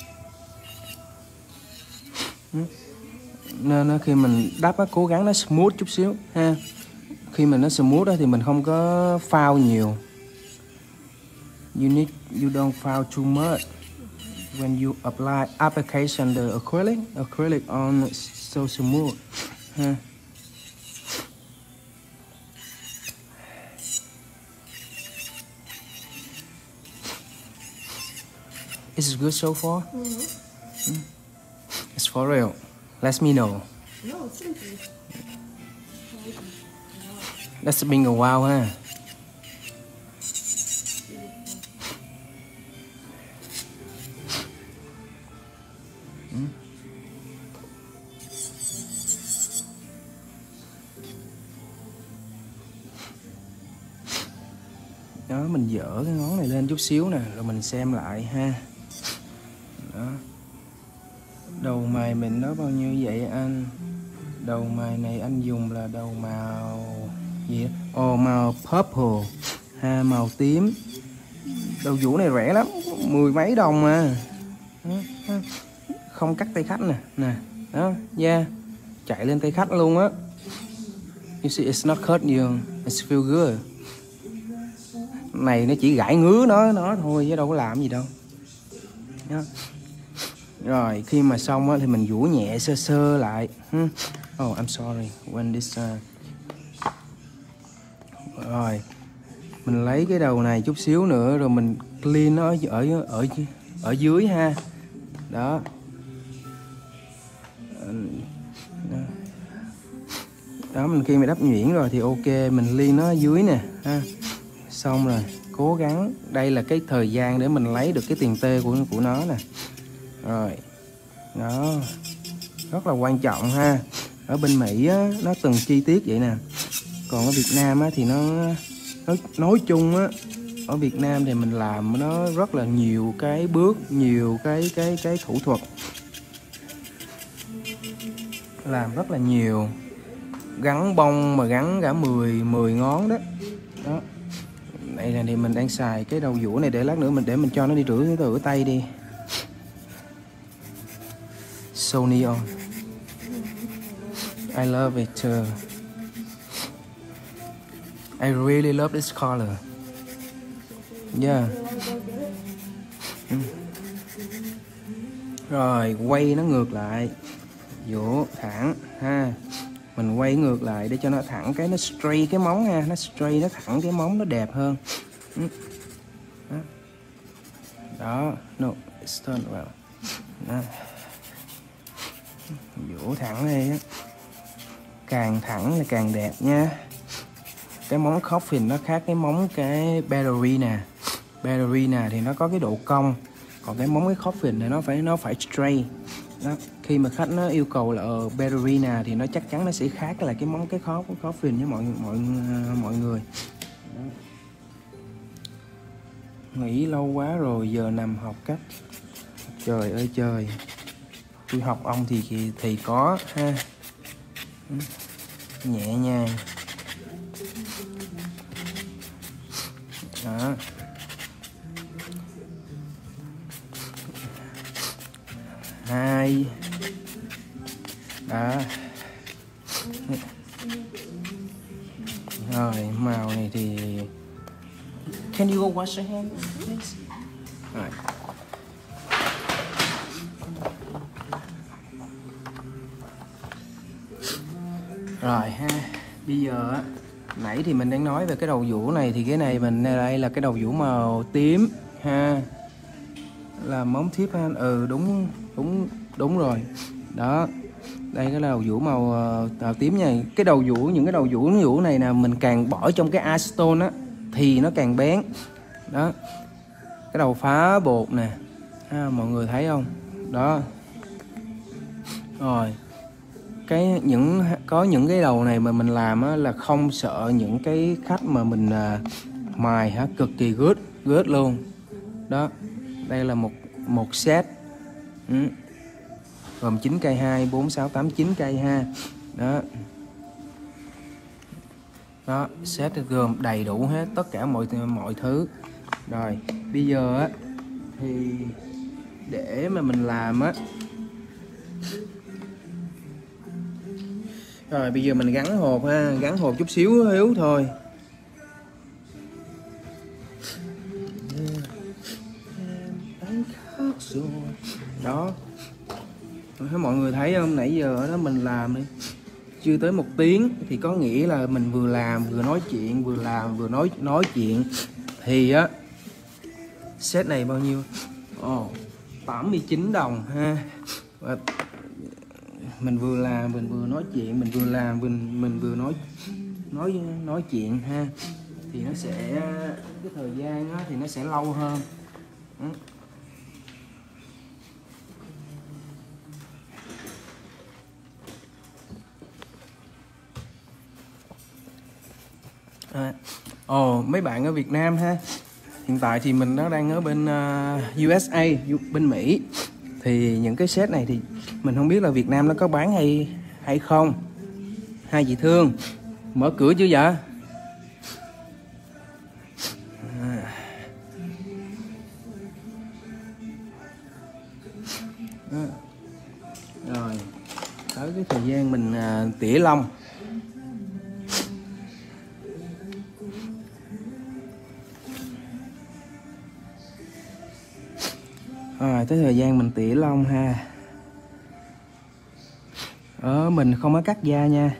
Nên khi mình đắp á, cố gắng nó smooth chút xíu ha. Khi mình nó smooth á, thì mình không có phao nhiều. You need you don't foul too much when you apply application the acrylic acrylic on so smooth ha. Is it good so far? Mm-hmm. Mm. It's for real. Let me know.
No, it's simple.
That's been a while, huh? Đó, mình dỡ cái ngón này lên chút xíu nè, rồi mình xem lại ha. Đó. Đầu mày mình nó bao nhiêu vậy anh? Đầu mày này anh dùng là đầu màu gì đó? Ồ, màu purple ha, màu tím. Đầu vũ này rẻ lắm, mười mấy đồng mà. Đó. Không cắt tay khách nè, nè. Đó, yeah. Chạy lên tay khách luôn á. You see, it's not cut you, it's feel good. Này nó chỉ gãi ngứa nó nó thôi chứ đâu có làm gì đâu. Đó. Rồi khi mà xong á, thì mình vũ nhẹ sơ sơ lại. Oh, I'm sorry. When this uh... Rồi mình lấy cái đầu này chút xíu nữa rồi mình clean nó ở ở ở ở dưới ha. Đó. Đó, mình khi mà đắp nhuyễn rồi thì ok, mình clean nó ở dưới nè ha. Xong rồi, cố gắng, đây là cái thời gian để mình lấy được cái tiền tê của của nó nè. Rồi. Đó. Rất là quan trọng ha. Ở bên Mỹ á, nó từng chi tiết vậy nè. Còn ở Việt Nam á, thì nó nói, nói chung á, ở Việt Nam thì mình làm nó rất là nhiều cái bước, nhiều cái cái cái thủ thuật. Làm rất là nhiều. Gắn bông mà gắn cả mười mười ngón đó. Đó. Đây là thì mình đang xài cái đầu vũ này để lát nữa mình để mình cho nó đi rửa rửa tay đi. So neon. I love it too. I really love this color. Yeah. Ừ. Rồi quay nó ngược lại. Vỗ thẳng ha. Mình quay ngược lại để cho nó thẳng cái nó straight cái móng ha, nó straight nó thẳng cái móng nó đẹp hơn. Ừ. Đó. Đó, no, it's turned well. Đó. Vỗ thẳng đây á. Càng thẳng là càng đẹp nha. Cái móng coffin nó khác cái móng cái ballerina. Ballerina thì nó có cái độ cong, còn cái móng cái coffin này nó phải nó phải straight. Đó. Khi mà khách nó yêu cầu là uh, ballerina thì nó chắc chắn nó sẽ khác là cái móng cái khó coffin với mọi mọi mọi người. Đó. Nghỉ lâu quá rồi giờ nằm học cách. Trời ơi trời. Tôi học ông thì thì, thì có ha. Nhẹ nhàng. Đó. Hai. Đó. Rồi màu này thì can you go wash your hands please? Rồi. Rồi ha. Bây giờ á, nãy thì mình đang nói về cái đầu vũ này, thì cái này mình đây là cái đầu vũ màu tím ha. Là móng thiếp ha. Ừ đúng đúng đúng rồi. Đó. Đây cái đầu vũ màu, màu tím nha. Cái đầu vũ, những cái đầu vũ vũ này nè, mình càng bỏ trong cái acetone á thì nó càng bén. Đó. Cái đầu phá bột nè. Ha, mọi người thấy không? Đó. Rồi. Cái những có những cái đầu này mà mình làm á, là không sợ những cái khách mà mình à, mài hả, cực kỳ good good luôn. Đó. Đây là một một set. Ừ. Gồm chín cây hai, bốn, sáu, tám, chín cây ha. Đó. Đó, set gồm đầy đủ hết tất cả mọi mọi thứ. Rồi, bây giờ á thì để mà mình làm á. Rồi bây giờ mình gắn hộp ha, gắn hộp chút xíu yếu thôi. Đó. Thấy mọi người thấy không, nãy giờ đó mình làm đi chưa tới một tiếng thì có nghĩa là mình vừa làm vừa nói chuyện, vừa làm vừa nói nói chuyện thì á set này bao nhiêu? Ồ, oh, tám mươi chín đồng ha. Và mình vừa làm mình vừa nói chuyện, mình vừa làm mình mình vừa nói nói nói chuyện ha, thì nó sẽ cái thời gian á, thì nó sẽ lâu hơn. Ừ. À, Ồ, oh, mấy bạn ở Việt Nam ha. Hiện tại thì mình nó đang ở bên uh, u ét a, bên Mỹ. Thì những cái set này thì mình không biết là Việt Nam nó có bán hay hay không. Hai chị Thương, mở cửa chưa vậy? À. À. Rồi, tới cái thời gian mình uh, tỉa lông. Rồi, tới thời gian mình tỉa lông ha. Ờ, mình không có cắt da nha.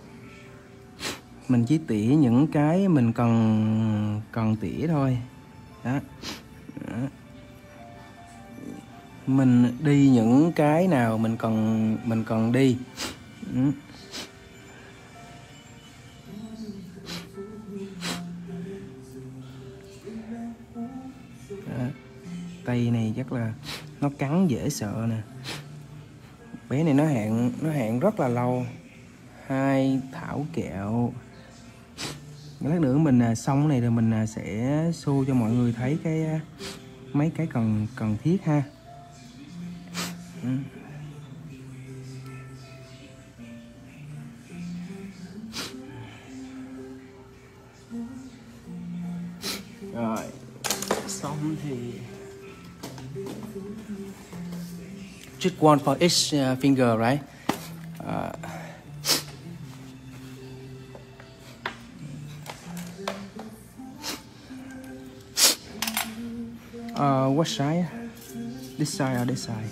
Mình chỉ tỉa những cái mình cần cần tỉa thôi. Đó. Đó. Mình đi những cái nào mình cần mình cần đi. Ừ. Đó. Tay này chắc là nó cắn dễ sợ nè. Bé này nó hạn nó hạn rất là lâu. Hai thảo kẹo. Lát nữa mình à, xong cái này rồi mình à, sẽ show cho mọi người thấy cái à, mấy cái cần cần thiết ha. Ừ. Rồi xong thì just one for each uh, finger, right? Uh, uh, what side? This side or this side?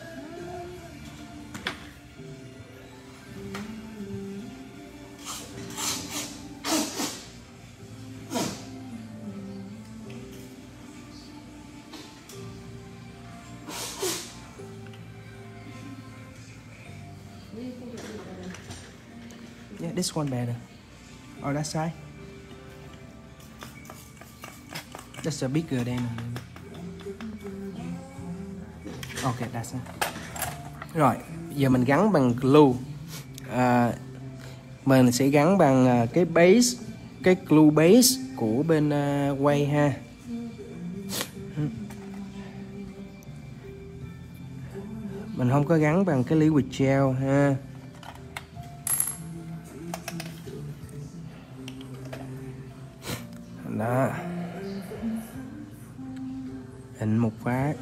Yeah, this one better. Or that side? That's a bigger than. Okay, that's it. Rồi, giờ mình gắn bằng glue. À, mình sẽ gắn bằng cái base, cái glue base của bên uh, quay ha. Mình không có gắn bằng cái liquid gel ha. Đó. Hình một phát.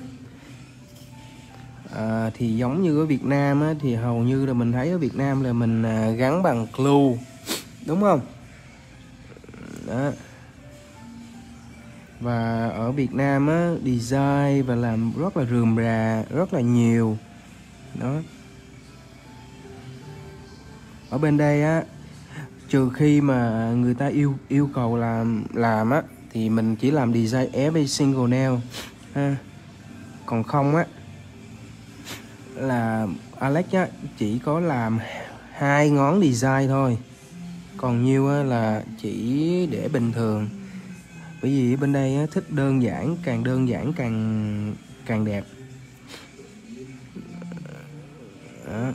À, thì giống như ở Việt Nam á, thì hầu như là mình thấy ở Việt Nam là mình à, gắn bằng glue, đúng không? Đó. Và ở Việt Nam á, design và làm rất là rườm rà, rất là nhiều. Đó. Ở bên đây á, trừ khi mà người ta yêu yêu cầu làm làm á, thì mình chỉ làm design every single nail ha. Còn không á là Alex á, chỉ có làm hai ngón design thôi, còn nhiêu á, là chỉ để bình thường. Bởi vì bên đây á, thích đơn giản, càng đơn giản càng càng đẹp. Đó.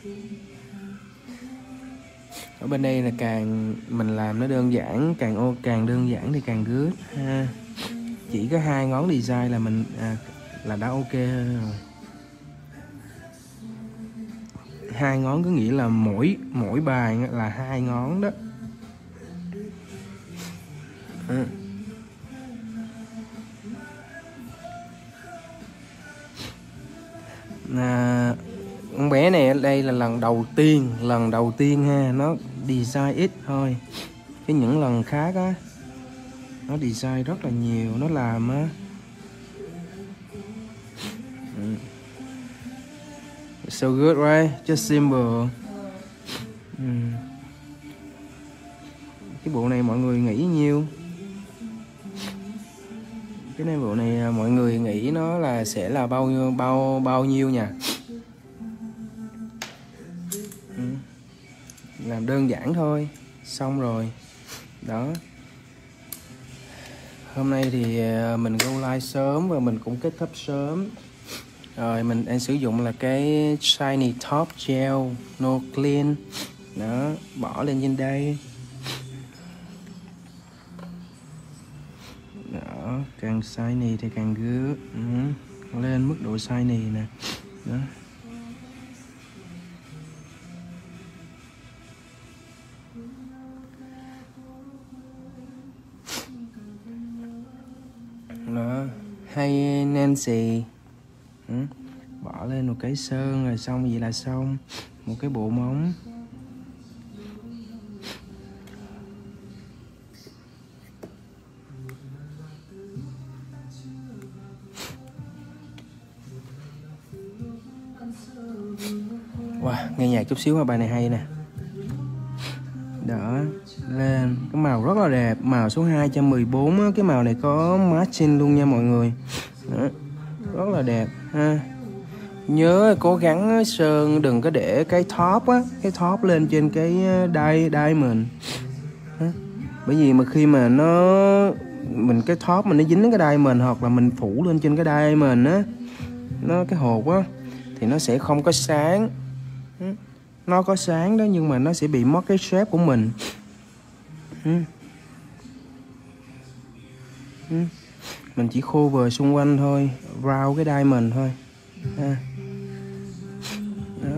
Ở bên đây là càng mình làm nó đơn giản, càng ô càng đơn giản thì càng good ha. Chỉ có hai ngón design là mình à, là đã ok rồi. Hai ngón có nghĩa là mỗi mỗi bài là hai ngón đó. À. À, con bé này ở đây là lần đầu tiên, lần đầu tiên ha, nó design ít thôi. Cái những lần khác á, nó design rất là nhiều, nó làm á. So good, right? Just simple. Mm. Cái bộ này mọi người nghĩ nhiêu? Cái này bộ này mọi người nghĩ nó là sẽ là bao nhiêu bao bao nhiêu nha? Mm. Làm đơn giản thôi, xong rồi. Đó. Hôm nay thì mình go live sớm và mình cũng kết thúc sớm. Rồi mình đang sử dụng là cái Shiny Top Gel No Clean. Đó, bỏ lên trên đây. Đó, càng shiny thì càng gứa. Ừ. Lên mức độ shiny nè. Đó. Đó. Hay Nancy. Ừ. Bỏ lên một cái sơn rồi xong, vậy là xong một cái bộ móng. Wow, nghe nhạc chút xíu mà bài này hay nè. Đó, lên cái màu rất là đẹp, màu số hai trăm mười bốn á, cái màu này có matching luôn nha mọi người. Đó, rất là đẹp ha. Nhớ cố gắng sơn đừng có để cái top á, cái top lên trên cái đai diamond. Bởi vì mà khi mà nó mình cái top mình nó dính đến cái diamond, hoặc là mình phủ lên trên cái diamond á, nó cái hột á thì nó sẽ không có sáng. Nó có sáng đó nhưng mà nó sẽ bị mất cái shape của mình. Ừ. Ừ. Mình chỉ cover xung quanh thôi, round cái diamond thôi. À. Đó.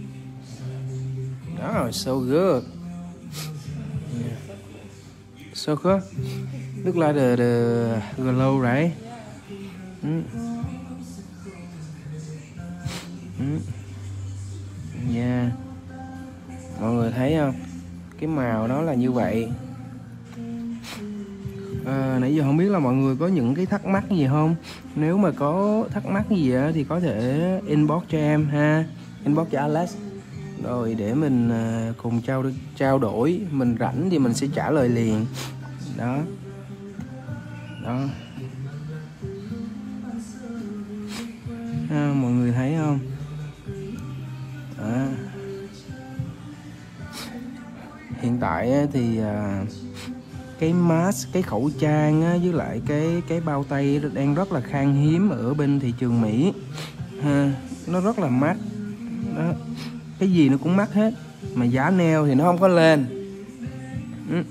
Đó, so good. Yeah. So good. Look like the, the glow, right? Mm. Mm. Yeah. Mọi người thấy không? Cái màu nó là như vậy. À, nãy giờ không biết là mọi người có những cái thắc mắc gì không? Nếu mà có thắc mắc gì á, thì có thể inbox cho em ha. Inbox cho Alex. Rồi để mình cùng trao trao đổi. Mình rảnh thì mình sẽ trả lời liền. Đó. Đó. À, mọi người thấy không? À. Hiện tại thì cái mask, cái khẩu trang á, với lại cái cái bao tay đang rất là khan hiếm ở bên thị trường Mỹ ha. Nó rất là mắc đó. Cái gì nó cũng mắc hết, mà giá nail thì nó không có lên. Ừ.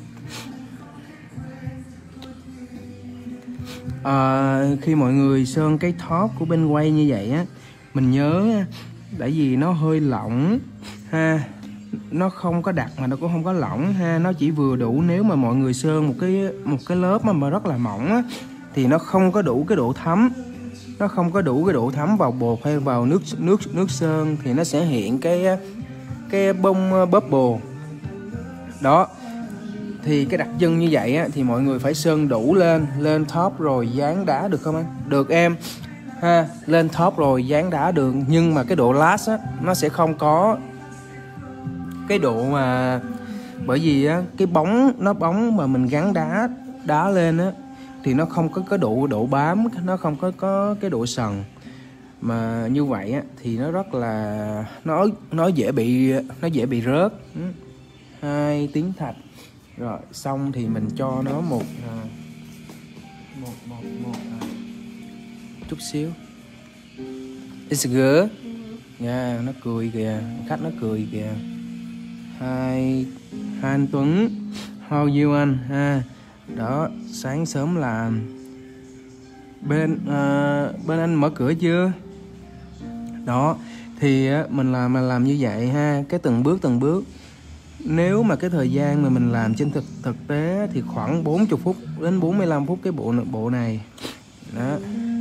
À, khi mọi người sơn cái top của bên quay như vậy á, mình nhớ tại vì nó hơi lỏng ha, nó không có đặc mà nó cũng không có lỏng ha, nó chỉ vừa đủ. Nếu mà mọi người sơn một cái một cái lớp mà, mà rất là mỏng á, thì nó không có đủ cái độ thấm, nó không có đủ cái độ thấm vào bột hay vào nước nước nước sơn, thì nó sẽ hiện cái cái bông bubble đó. Thì cái đặc trưng như vậy á, thì mọi người phải sơn đủ lên lên top rồi dán đá được không anh? Được em ha, lên top rồi dán đá được, nhưng mà cái độ last á nó sẽ không có cái độ mà, bởi vì á cái bóng nó bóng mà mình gắn đá đá lên á thì nó không có cái độ độ bám, nó không có có cái độ sần. Mà như vậy á thì nó rất là nó nó dễ bị nó dễ bị rớt. Hai tiếng thạch. Rồi xong thì mình cho nó một một một một chút xíu. It's good. Nha, yeah, nó cười kìa, khách nó cười kìa. Hai hai anh Tuấn, how you anh ha. Đó, sáng sớm là bên uh, bên anh mở cửa chưa? Đó, thì mình làm mà làm như vậy ha, cái từng bước từng bước. Nếu mà cái thời gian mà mình làm trên thực thực tế thì khoảng bốn mươi phút đến bốn mươi lăm phút cái bộ bộ này. Đó.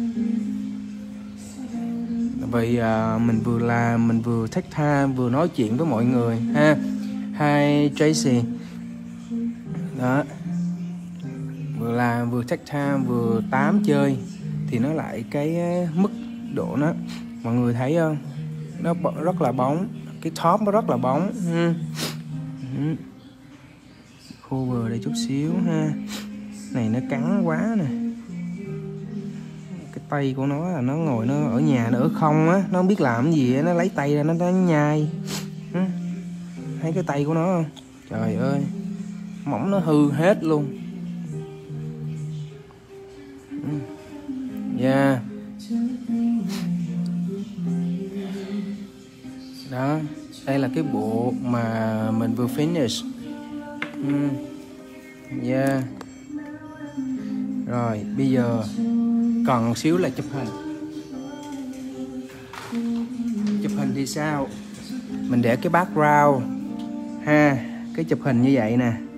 Vậy à, mình vừa làm, mình vừa take time, vừa nói chuyện với mọi người ha. Hi Tracy. Đó. Vừa làm, vừa take time, vừa tám chơi thì nó lại cái mức độ nó, mọi người thấy không? Nó rất là bóng, cái top nó rất là bóng. Ừ. Ừ. Cover đây chút xíu ha. Này nó cắn quá nè. Cái tay của nó là nó ngồi nó ở nhà nó ở không á, nó không biết làm cái gì, nó lấy tay ra nó, nó nhai. Ừ. Thấy cái tay của nó không? Trời ơi, mỏng nó hư hết luôn. Yeah. Đó, đây là cái bộ mà mình vừa finish. Mm. Yeah. Rồi bây giờ còn một xíu là chụp hình. Chụp hình thì sao? Mình để cái background ha, cái chụp hình như vậy nè.